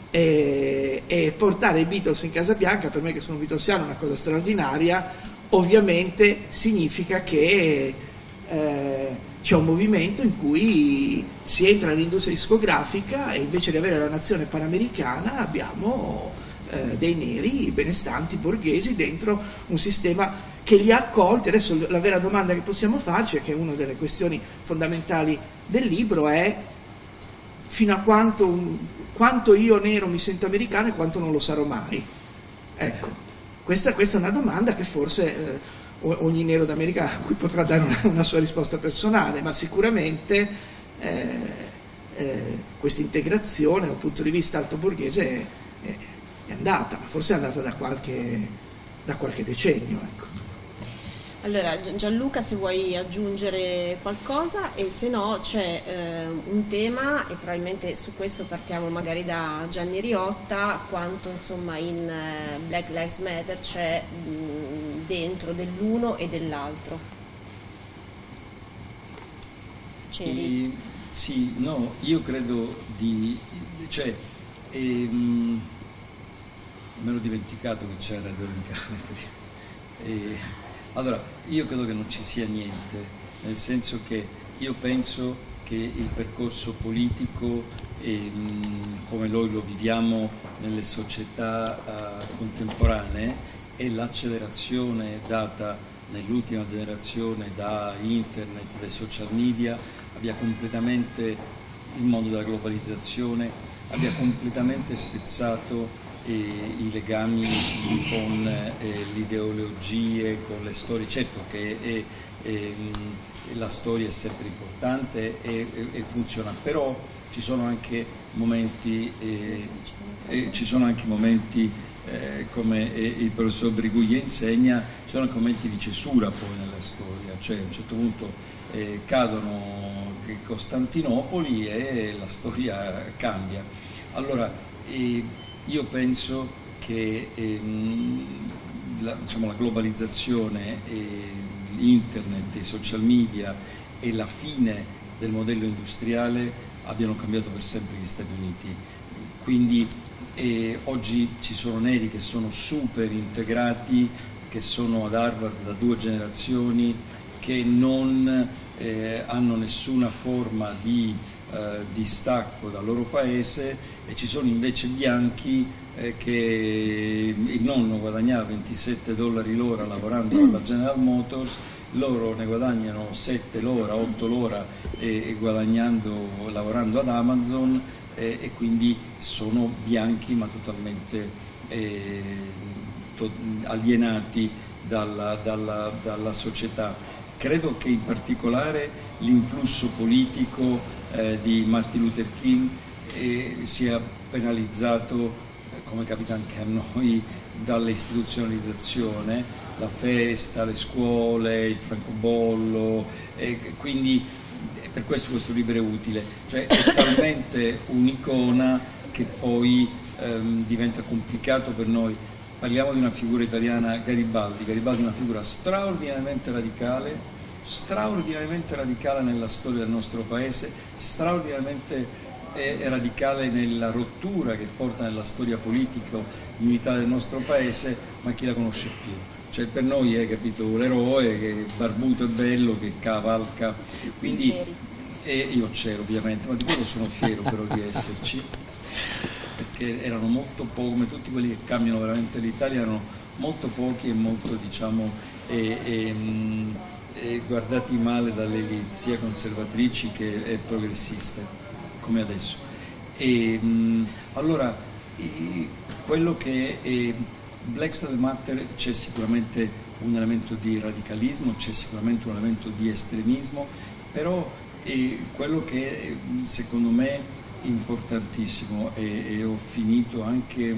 e portare i Beatles in Casa Bianca, per me che sono beatlesiano, è una cosa straordinaria. Ovviamente significa che c'è un movimento in cui si entra nell'industria discografica e invece di avere la nazione panamericana abbiamo dei neri benestanti borghesi dentro un sistema che li ha accolti. Adesso la vera domanda che possiamo farci, e che è una delle questioni fondamentali del libro, è fino a quanto io nero mi sento americano e quanto non lo sarò mai. Ecco, questa è una domanda che forse ogni nero d'America a cui potrà dare una sua risposta personale, ma sicuramente questa integrazione dal punto di vista altoborghese è andata, forse è andata da qualche decennio, ecco. Allora Gianluca, se vuoi aggiungere qualcosa, e se no c'è un tema, e probabilmente su questo partiamo magari da Gianni Riotta, quanto insomma in Black Lives Matter c'è dentro dell'uno e dell'altro. Sì, no, io credo me l'ho dimenticato che c'era allora, io credo che non ci sia niente, nel senso che io penso che il percorso politico, come noi lo viviamo nelle società contemporanee, e l'accelerazione data nell'ultima generazione da internet, dai social media, abbia completamente, il mondo della globalizzazione, abbia completamente spezzato i legami con le ideologie, con le storie. Certo che la storia è sempre importante e funziona, però ci sono anche momenti, come il professor Briguglia insegna, ci sono anche momenti di cesura poi nella storia, cioè a un certo punto cadono Costantinopoli e la storia cambia. Allora io penso che la globalizzazione, internet, i social media e la fine del modello industriale abbiano cambiato per sempre gli Stati Uniti. Quindi oggi ci sono neri che sono super integrati, che sono ad Harvard da 2 generazioni, che non hanno nessuna forma di distacco dal loro paese, e ci sono invece bianchi che il nonno guadagnava $27 l'ora lavorando alla General Motors, loro ne guadagnano 7 l'ora, 8 l'ora lavorando ad Amazon, e quindi sono bianchi ma totalmente alienati dalla società. credo che in particolare l'influsso politico di Martin Luther King sia penalizzato, come capita anche a noi, dall'istituzionalizzazione, la festa, le scuole, il francobollo, quindi per questo libro è utile, cioè è talmente un'icona che poi diventa complicato per noi. Parliamo di una figura italiana, Garibaldi è una figura straordinariamente radicale nella storia del nostro paese, straordinariamente radicale nella rottura che porta nella storia politica unità del nostro paese, ma chi la conosce più? Cioè per noi è, capito, l'eroe che è barbuto e bello, che cavalca, quindi io c'ero ovviamente, ma di quello sono fiero però di esserci, perché erano molto pochi, come tutti quelli che cambiano veramente l'Italia, erano molto pochi e molto, diciamo, guardati male dalle elite, sia conservatrici che progressiste, come adesso. Allora, quello che è Black Lives Matter, c'è sicuramente un elemento di radicalismo, c'è sicuramente un elemento di estremismo, però quello che è, secondo me, importantissimo, e ho finito anche,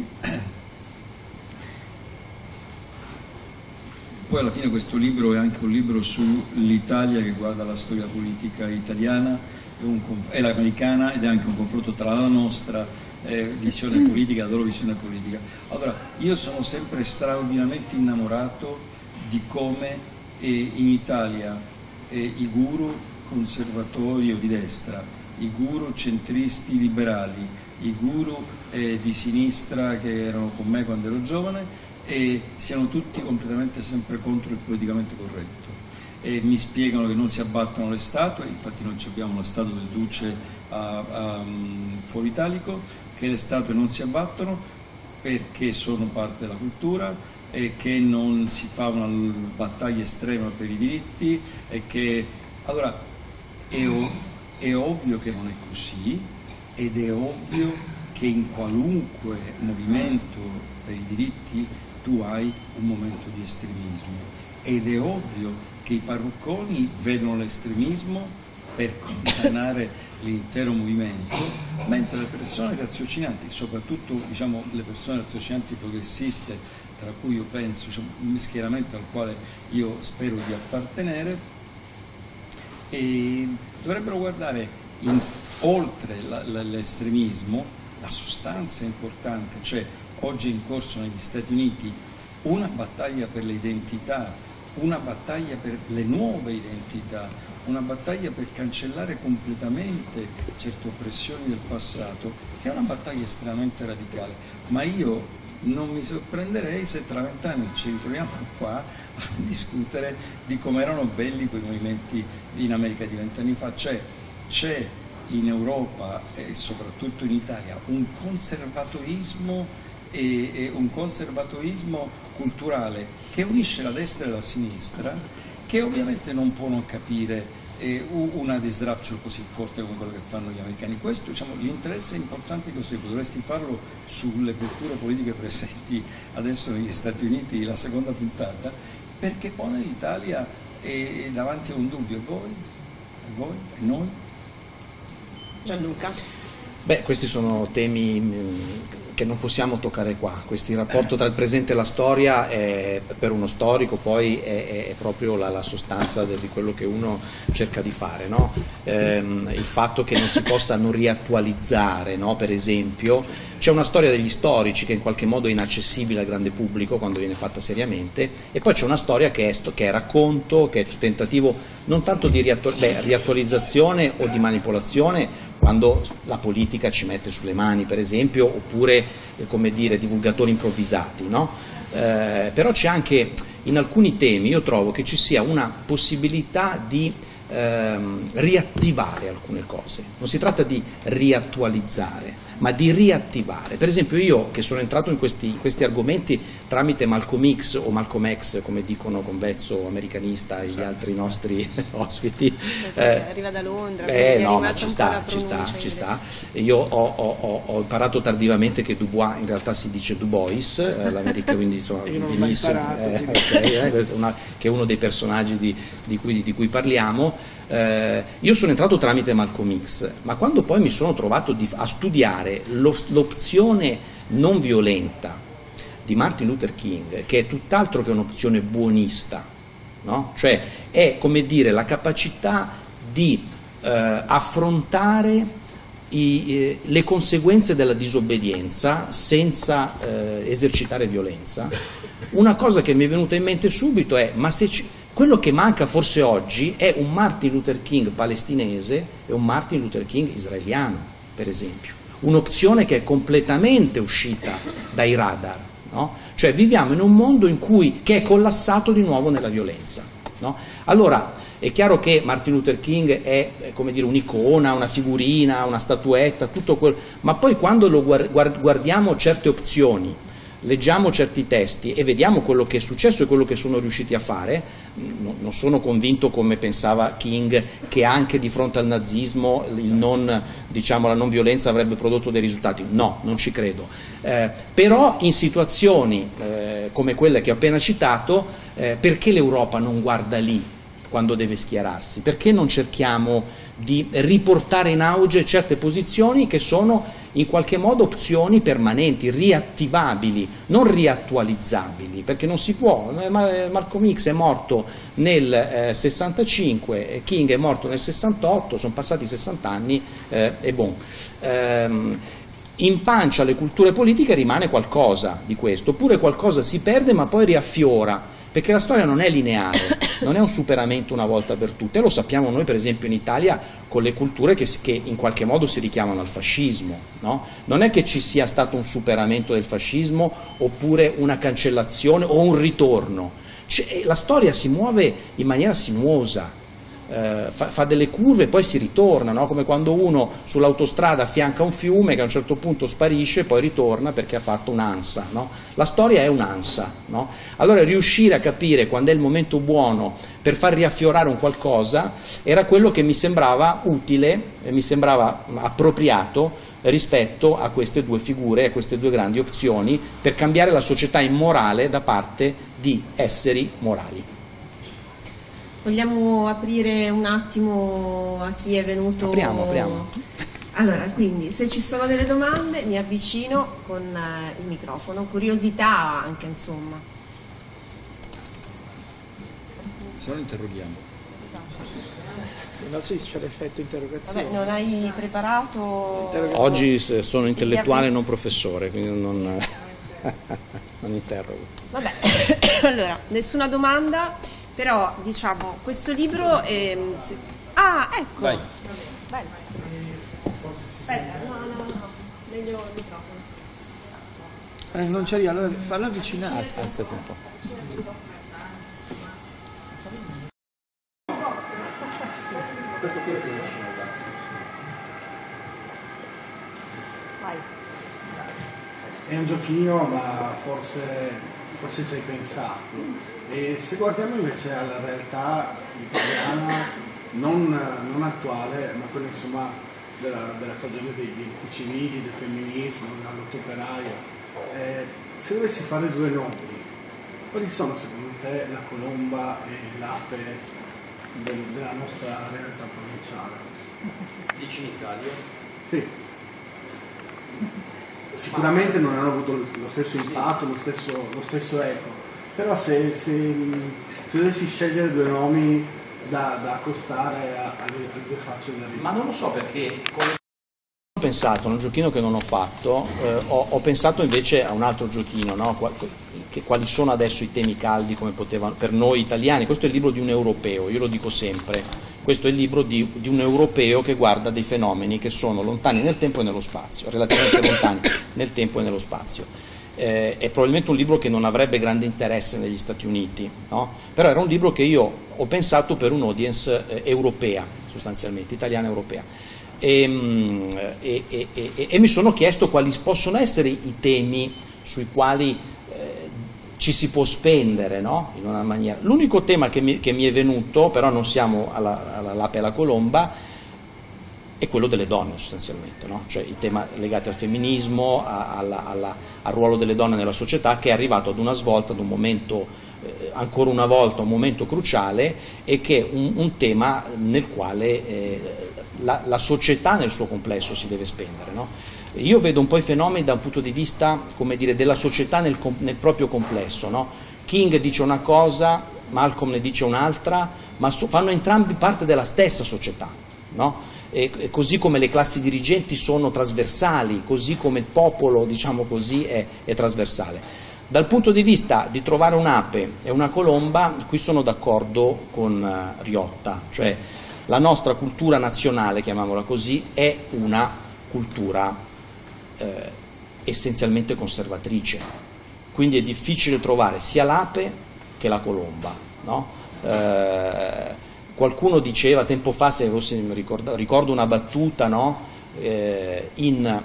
poi alla fine questo libro è anche un libro sull'Italia che guarda la storia politica italiana e l'americana, ed è anche un confronto tra la nostra visione politica e la loro visione politica. Allora, io sono sempre straordinariamente innamorato di come in Italia i guru conservatori o di destra, i guru centristi liberali, i guru di sinistra che erano con me quando ero giovane, siano tutti completamente sempre contro il politicamente corretto. Mi spiegano che non si abbattono le statue, infatti noi abbiamo la statua del Duce a Foro Italico, che le statue non si abbattono perché sono parte della cultura, e che non si fa una battaglia estrema per i diritti, e che allora è ovvio che non è così, ed è ovvio che in qualunque movimento per i diritti tu hai un momento di estremismo, ed è ovvio che i parrucconi vedono l'estremismo per condannare l'intero movimento, mentre le persone raziocinanti, soprattutto, diciamo, le persone raziocinanti progressiste, tra cui io penso, diciamo, un schieramento al quale io spero di appartenere, dovrebbero guardare oltre l'estremismo la sostanza importante, cioè oggi è in corso negli Stati Uniti una battaglia per le identità, una battaglia per le nuove identità, una battaglia per cancellare completamente certe oppressioni del passato, che è una battaglia estremamente radicale. Ma io non mi sorprenderei se tra 20 anni ci ritroviamo qua a discutere di come erano belli quei movimenti in America di 20 anni fa. Cioè, c'è in Europa e soprattutto in Italia un conservatorismo e un conservatorismo culturale che unisce la destra e la sinistra, che ovviamente non può non capire una disruption così forte come quello che fanno gli americani. Questo, diciamo, l'interesse importante di questo libro, dovresti farlo sulle culture politiche presenti adesso negli Stati Uniti, la seconda puntata, perché pone l'Italia davanti a un dubbio. E voi? E voi? E noi? Gianluca? Beh, questi sono temi che non possiamo toccare qua. Questo rapporto tra il presente e la storia per uno storico poi è proprio la sostanza di quello che uno cerca di fare, no? Il fatto che non si possa non riattualizzare, no? Per esempio c'è una storia degli storici che in qualche modo è inaccessibile al grande pubblico quando viene fatta seriamente, e poi c'è una storia che è racconto, che è tentativo non tanto di riattualizzazione o di manipolazione, quando la politica ci mette sulle mani, per esempio, oppure come dire divulgatori improvvisati, no? Però c'è anche in alcuni temi, io trovo che ci sia una possibilità di riattivare alcune cose, non si tratta di riattualizzare, ma di riattivare. Per esempio io, che sono entrato in questi argomenti tramite Malcolm X o Malcolm X, come dicono Convezzo, americanista, e gli altri nostri ospiti. Arriva da Londra. No, ma ci sta. Io ho imparato tardiamente che Dubois in realtà si dice Du Bois, l'America, quindi insomma, che è uno dei personaggi di cui parliamo. Io sono entrato tramite Malcolm X, ma quando poi mi sono trovato a studiare l'opzione non violenta di Martin Luther King, che è tutt'altro che un'opzione buonista, no? Cioè è, come dire, la capacità di affrontare le conseguenze della disobbedienza senza esercitare violenza. Una cosa che mi è venuta in mente subito è: ma se quello che manca forse oggi è un Martin Luther King palestinese e un Martin Luther King israeliano, per esempio, un'opzione che è completamente uscita dai radar, no? Cioè viviamo in un mondo che è collassato di nuovo nella violenza, no? Allora è chiaro che Martin Luther King è come dire un'icona, una figurina, una statuetta, tutto quello, ma poi quando guardiamo certe opzioni, leggiamo certi testi e vediamo quello che è successo e quello che sono riusciti a fare, non sono convinto, come pensava King, che anche di fronte al nazismo la non violenza avrebbe prodotto dei risultati. No, non ci credo. Però in situazioni come quelle che ho appena citato, perché l'Europa non guarda lì quando deve schierarsi? Perché non cerchiamo di riportare in auge certe posizioni che sono in qualche modo opzioni permanenti, riattivabili, non riattualizzabili, perché non si può. Malcolm X è morto nel 65, King è morto nel 68, sono passati 60 anni e bon. In pancia alle culture politiche rimane qualcosa di questo, oppure qualcosa si perde ma poi riaffiora, perché la storia non è lineare, non è un superamento una volta per tutte, e lo sappiamo noi per esempio in Italia con le culture che in qualche modo si richiamano al fascismo, no? Non è che ci sia stato un superamento del fascismo oppure una cancellazione o un ritorno, la storia si muove in maniera sinuosa, fa delle curve e poi si ritorna, no? Come quando uno sull'autostrada affianca un fiume che a un certo punto sparisce e poi ritorna perché ha fatto un'ansa, no? La storia è un'ansa, no? Allora riuscire a capire quando è il momento buono per far riaffiorare un qualcosa era quello che mi sembrava utile e mi sembrava appropriato rispetto a queste due figure, a queste due grandi opzioni per cambiare la società immorale da parte di esseri morali. Vogliamo aprire un attimo a chi è venuto? Apriamo. Allora, quindi, se ci sono delle domande mi avvicino con il microfono, curiosità anche, insomma. Se no interroghiamo. No, sì, c'è l'effetto interrogazione. Vabbè, non hai preparato? Oggi sono intellettuale e non professore, quindi non interrogo. Vabbè, allora, nessuna domanda. Però, diciamo, questo libro è... Ah, ecco! Vai. Bello. Aspetta, no, meglio il microfono. Non c'è, allora fallo avvicinare. Alzati un po'. Vai. È un giochino, ma forse ci hai pensato. E se guardiamo invece alla realtà italiana, non attuale, ma quella insomma della stagione dei diritti civili, del femminismo, della lotta operaia, se dovessi fare due nomi, quali sono secondo te la colomba e l'ape della nostra realtà provinciale? Dici in Italia? Sì. Sicuramente non hanno avuto lo stesso impatto, lo stesso eco. Però se dovessi scegliere due nomi da accostare alle due facce della vita. Ma non lo so, perché ho pensato a un giochino che non ho fatto, ho pensato invece a un altro giochino, no? Quali sono adesso i temi caldi come potevano per noi italiani. Questo è il libro di un europeo, io lo dico sempre, questo è il libro di un europeo che guarda dei fenomeni che sono lontani nel tempo e nello spazio, relativamente lontani nel tempo e nello spazio. è probabilmente un libro che non avrebbe grande interesse negli Stati Uniti, no? Però era un libro che io ho pensato per un'audience europea, sostanzialmente, italiana europea. E mi sono chiesto quali possono essere i temi sui quali ci si può spendere, no? In una maniera. L'unico tema che mi è venuto, però non siamo alla Lape e alla Colomba, è quello delle donne sostanzialmente, no? Cioè i temi legati al femminismo, al ruolo delle donne nella società, che è arrivato ad una svolta, ad un momento, ancora una volta un momento cruciale, e che è un tema nel quale la società nel suo complesso si deve spendere, no? Io vedo un po' i fenomeni da un punto di vista, come dire, della società nel proprio complesso, no? King dice una cosa, Malcolm ne dice un'altra, ma fanno entrambi parte della stessa società, no? E così come le classi dirigenti sono trasversali, così come il popolo, diciamo così, è trasversale. Dal punto di vista di trovare un'ape e una colomba, qui sono d'accordo con Riotta, cioè la nostra cultura nazionale, chiamiamola così, è una cultura essenzialmente conservatrice, quindi è difficile trovare sia l'ape che la colomba, no? Qualcuno diceva tempo fa, se ricordo una battuta, no? In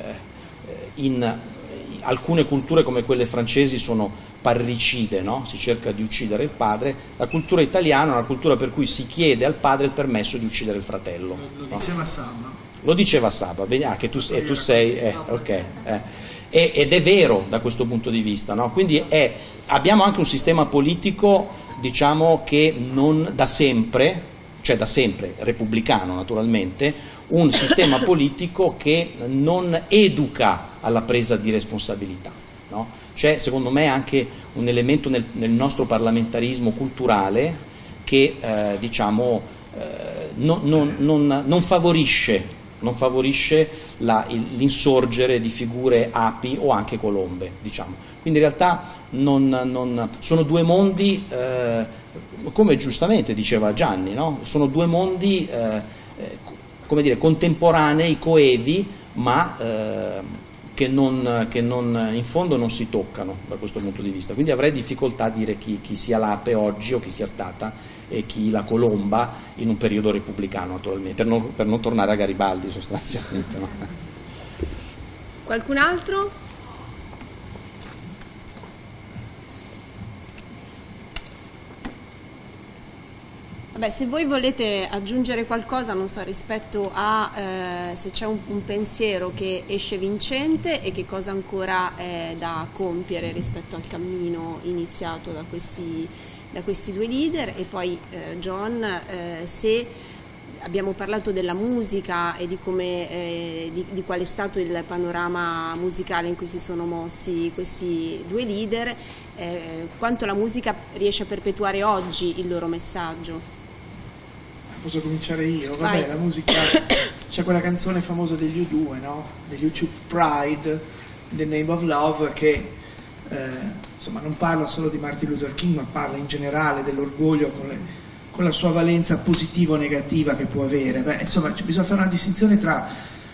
alcune culture come quelle francesi sono parricide, no? Si cerca di uccidere il padre. La cultura italiana è una cultura per cui si chiede al padre il permesso di uccidere il fratello. Lo diceva Saba. Lo diceva Saba, che tu sei, ok. Ed è vero da questo punto di vista, no? Quindi abbiamo anche un sistema politico, diciamo, che non da sempre, repubblicano naturalmente, un sistema politico che non educa alla presa di responsabilità, no? C'è secondo me anche un elemento nel nostro parlamentarismo culturale che non favorisce l'insorgere di figure api o anche colombe, diciamo. Quindi in realtà sono due mondi, come giustamente diceva Gianni, no? Sono due mondi come dire, contemporanei, coevi, ma che in fondo non si toccano da questo punto di vista. Quindi avrei difficoltà a dire chi sia l'ape oggi o chi sia stata e chi la colomba in un periodo repubblicano, naturalmente, per non tornare a Garibaldi sostanzialmente, no? Qualcun altro? Vabbè, se voi volete aggiungere qualcosa, non so, rispetto a se c'è un pensiero che esce vincente e che cosa ancora è da compiere rispetto al cammino iniziato da questi due leader, e poi John, se abbiamo parlato della musica e di come di qual è stato il panorama musicale in cui si sono mossi questi due leader, quanto la musica riesce a perpetuare oggi il loro messaggio. Posso cominciare io? Vai. Vabbè, la musica, c'è quella canzone famosa degli U2, no? Degli U2, Pride, in the Name of Love, che insomma non parla solo di Martin Luther King, ma parla in generale dell'orgoglio con la sua valenza positiva o negativa che può avere. Beh, insomma, bisogna fare una distinzione tra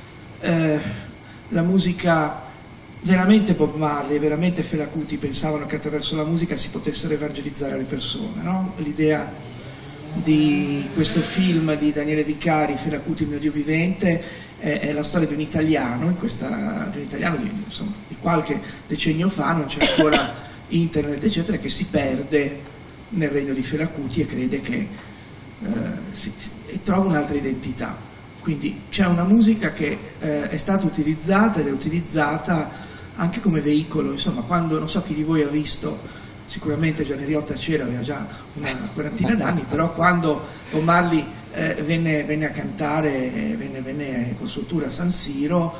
la musica, veramente Bob Marley, veramente Fela Kuti pensavano che attraverso la musica si potessero evangelizzare le persone, no? L'idea di questo film di Daniele Vicari, Fela Kuti, il mio Dio vivente, è la storia di un italiano, di qualche decennio fa, non c'è ancora internet eccetera, che si perde nel regno di Fela Kuti e crede che e trova un'altra identità. Quindi c'è una musica che è stata utilizzata ed è utilizzata anche come veicolo, insomma, quando, non so chi di voi ha visto, sicuramente Gianni Riotta c'era, aveva già una quarantina d'anni, però quando Bob Marley venne a cantare, venne con suo tour a San Siro,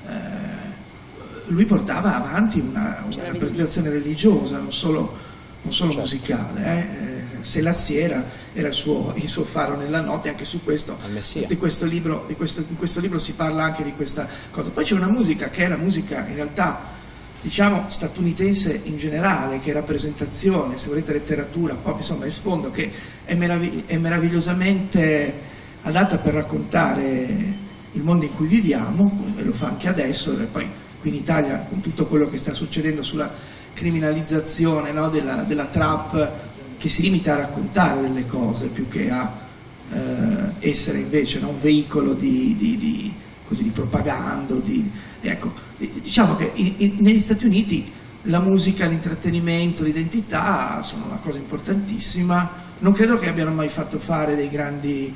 lui portava avanti una rappresentazione religiosa, non solo musicale. Se la sera era il suo faro nella notte, anche su questo, in questo libro si parla anche di questa cosa. Poi c'è una musica che è la musica in realtà, diciamo, statunitense in generale, che è rappresentazione, se volete letteratura, pop, insomma, è sfondo, che è meravigliosamente adatta per raccontare il mondo in cui viviamo, e lo fa anche adesso, e poi qui in Italia, con tutto quello che sta succedendo sulla criminalizzazione, no, della trap, che si limita a raccontare delle cose più che a essere invece, no, un veicolo di propaganda. Ecco, diciamo che negli Stati Uniti la musica, l'intrattenimento, l'identità sono una cosa importantissima. Non credo che abbiano mai fatto fare dei grandi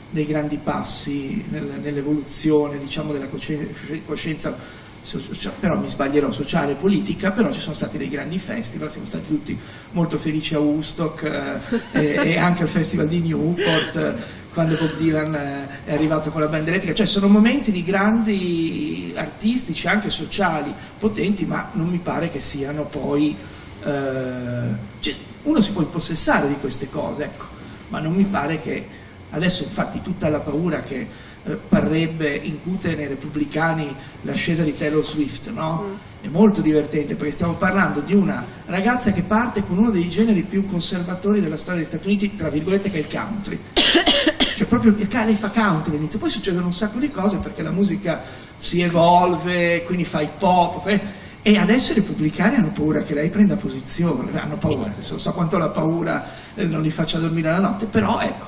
passi nell'evoluzione, diciamo, della coscienza, però mi sbaglierò, sociale e politica, però ci sono stati dei grandi festival, siamo stati tutti molto felici a Woodstock e anche al festival di Newport, quando Bob Dylan è arrivato con la band elettrica. Cioè sono momenti di grandi artistici, anche sociali, potenti, ma non mi pare che siano poi cioè, uno si può impossessare di queste cose, ecco, ma non mi pare che adesso, infatti, tutta la paura che parrebbe incute nei repubblicani l'ascesa di Taylor Swift, no? È molto divertente, perché stiamo parlando di una ragazza che parte con uno dei generi più conservatori della storia degli Stati Uniti, tra virgolette, che è il country. Cioè proprio lei fa country all'inizio, poi succedono un sacco di cose perché la musica si evolve, quindi fa hip hop, e adesso i repubblicani hanno paura che lei prenda posizione, hanno paura, non so quanto la paura non li faccia dormire la notte, però ecco,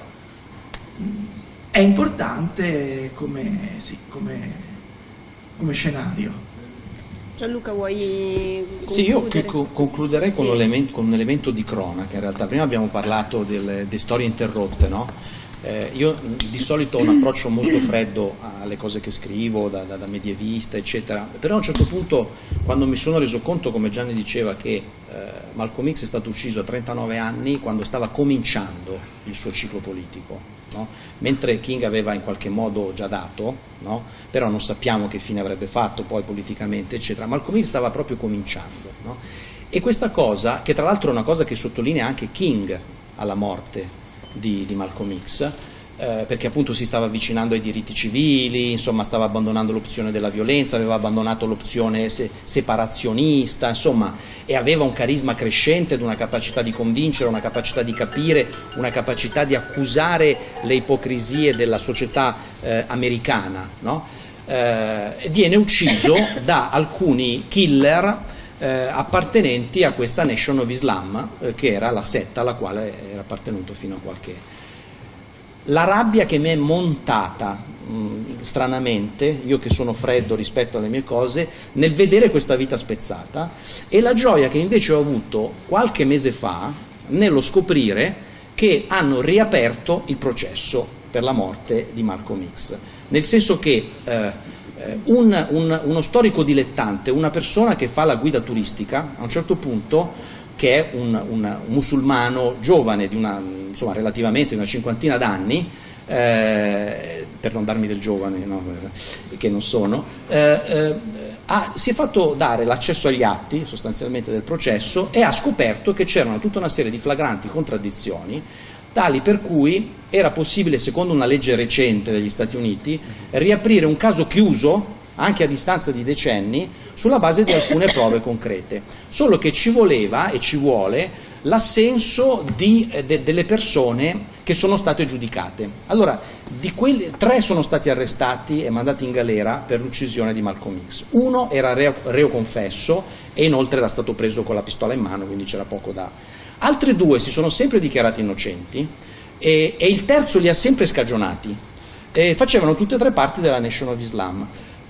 è importante come scenario. Gianluca, vuoi concludere? Sì, io concluderei con un elemento di cronaca. In realtà prima abbiamo parlato delle storie interrotte, no? Io di solito ho un approccio molto freddo alle cose che scrivo, da medievista, eccetera, però a un certo punto, quando mi sono reso conto, come Gianni diceva, che Malcolm X è stato ucciso a 39 anni quando stava cominciando il suo ciclo politico, no? Mentre King aveva in qualche modo già dato, no? Però non sappiamo che fine avrebbe fatto poi politicamente, eccetera. Malcolm X stava proprio cominciando, no? E questa cosa, che tra l'altro è una cosa che sottolinea anche King alla morte di Malcolm X, perché appunto si stava avvicinando ai diritti civili, insomma stava abbandonando l'opzione della violenza, aveva abbandonato l'opzione separazionista, insomma, e aveva un carisma crescente ed una capacità di convincere, una capacità di capire, una capacità di accusare le ipocrisie della società americana, no? Viene ucciso da alcuni killer appartenenti a questa Nation of Islam, che era la setta alla quale era appartenuto fino a qualche... La rabbia che mi è montata stranamente, io che sono freddo rispetto alle mie cose, nel vedere questa vita spezzata, e la gioia che invece ho avuto qualche mese fa nello scoprire che hanno riaperto il processo per la morte di Malcolm X, nel senso che uno storico dilettante, una persona che fa la guida turistica, a un certo punto, che è un musulmano giovane, insomma relativamente una cinquantina d'anni, per non darmi del giovane, no, che non sono, si è fatto dare l'accesso agli atti sostanzialmente del processo e ha scoperto che c'erano tutta una serie di flagranti contraddizioni, tali per cui era possibile, secondo una legge recente degli Stati Uniti, riaprire un caso chiuso anche a distanza di decenni sulla base di alcune prove concrete, solo che ci voleva e ci vuole l'assenso delle persone che sono state giudicate. Allora, di quelli 3 sono stati arrestati e mandati in galera per l'uccisione di Malcolm X. Uno era reo confesso e inoltre era stato preso con la pistola in mano, quindi c'era poco da... Altri 2 si sono sempre dichiarati innocenti e il terzo li ha sempre scagionati. Facevano tutte e 3 parti della Nation of Islam.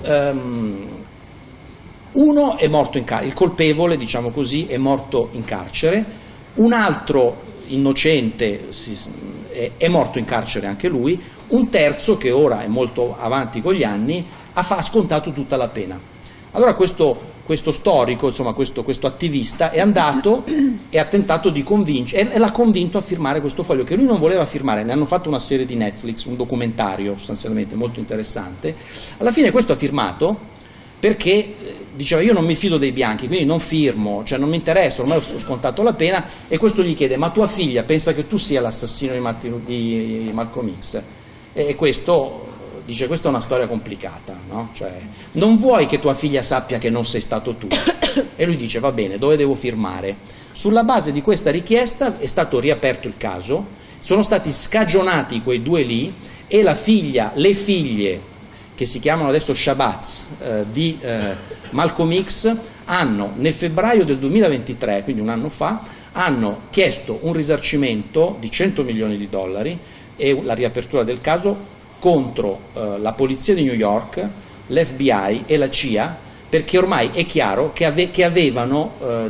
Uno è morto in carcere, il colpevole, diciamo così, è morto in carcere, un altro innocente è morto in carcere anche lui, un terzo, che ora è molto avanti con gli anni, ha scontato tutta la pena. Allora questo storico, insomma questo attivista è andato e ha tentato di convincere, e l'ha convinto a firmare questo foglio che lui non voleva firmare. Ne hanno fatto una serie di Netflix, un documentario sostanzialmente molto interessante. Alla fine questo ha firmato perché diceva: io non mi fido dei bianchi, quindi non firmo, cioè non mi interessa, ormai ho scontato la pena. E questo gli chiede: ma tua figlia pensa che tu sia l'assassino di Malcolm X? E questo dice: questa è una storia complicata, no? Cioè, non vuoi che tua figlia sappia che non sei stato tu? E lui dice: va bene, dove devo firmare? Sulla base di questa richiesta è stato riaperto il caso, sono stati scagionati quei 2 lì, e le figlie che si chiamano adesso Shabazz, di Malcolm X, hanno nel febbraio del 2023, quindi un anno fa, hanno chiesto un risarcimento di $100 milioni e la riapertura del caso contro la polizia di New York, l'FBI e la CIA, perché ormai è chiaro che avevano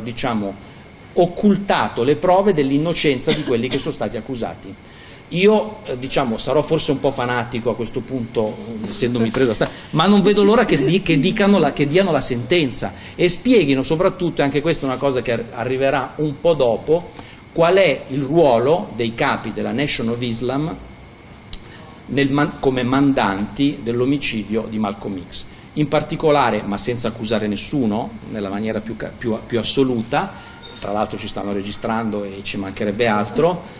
occultato le prove dell'innocenza di quelli che sono stati accusati. Io sarò forse un po' fanatico a questo punto, essendomi preso ma non vedo l'ora che diano la sentenza e spieghino soprattutto, anche questa è una cosa che arriverà un po' dopo, qual è il ruolo dei capi della Nation of Islam come mandanti dell'omicidio di Malcolm X. In particolare, ma senza accusare nessuno, nella maniera più assoluta, tra l'altro ci stanno registrando e ci mancherebbe altro,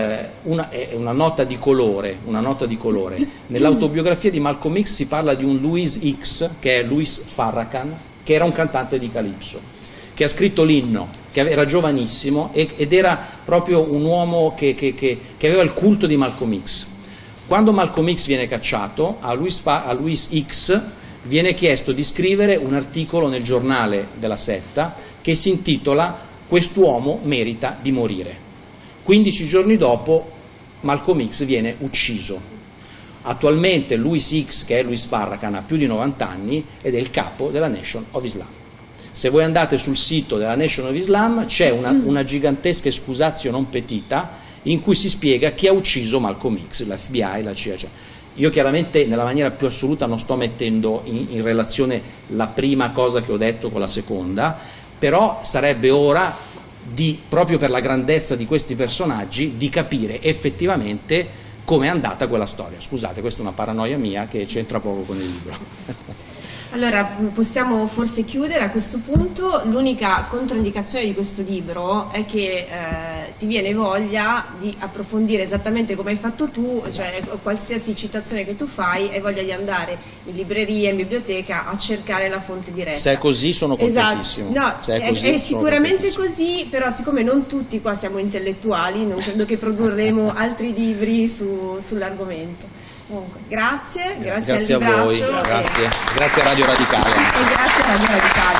una nota di colore. Nell'autobiografia di Malcolm X si parla di un Louis X, che è Louis Farrakhan, che era un cantante di Calypso, che ha scritto l'inno, che era giovanissimo ed era proprio un uomo che aveva il culto di Malcolm X. Quando Malcolm X viene cacciato, a Louis X viene chiesto di scrivere un articolo nel giornale della setta che si intitola "Quest'uomo merita di morire". 15 giorni dopo Malcolm X viene ucciso. Attualmente Louis X, che è Louis Farrakhan, ha più di 90 anni ed è il capo della Nation of Islam. Se voi andate sul sito della Nation of Islam c'è una gigantesca excusatio non petita in cui si spiega chi ha ucciso Malcolm X, l'FBI, la CIA. Io chiaramente nella maniera più assoluta non sto mettendo in relazione la prima cosa che ho detto con la seconda, però sarebbe ora proprio per la grandezza di questi personaggi, di capire effettivamente come è andata quella storia. Scusate, questa è una paranoia mia che c'entra poco con il libro. Allora, possiamo forse chiudere a questo punto. L'unica controindicazione di questo libro è che ti viene voglia di approfondire esattamente come hai fatto tu, cioè qualsiasi citazione che tu fai, hai voglia di andare in libreria, in biblioteca a cercare la fonte diretta. Se è così sono contentissimo. Esatto. No, è sicuramente così, però siccome non tutti qua siamo intellettuali, non credo che produrremo altri libri sull'argomento. Comunque, grazie a voi, grazie a Radio Radicale. E grazie a Radio Radicale.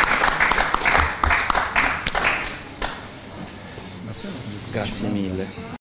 Grazie mille.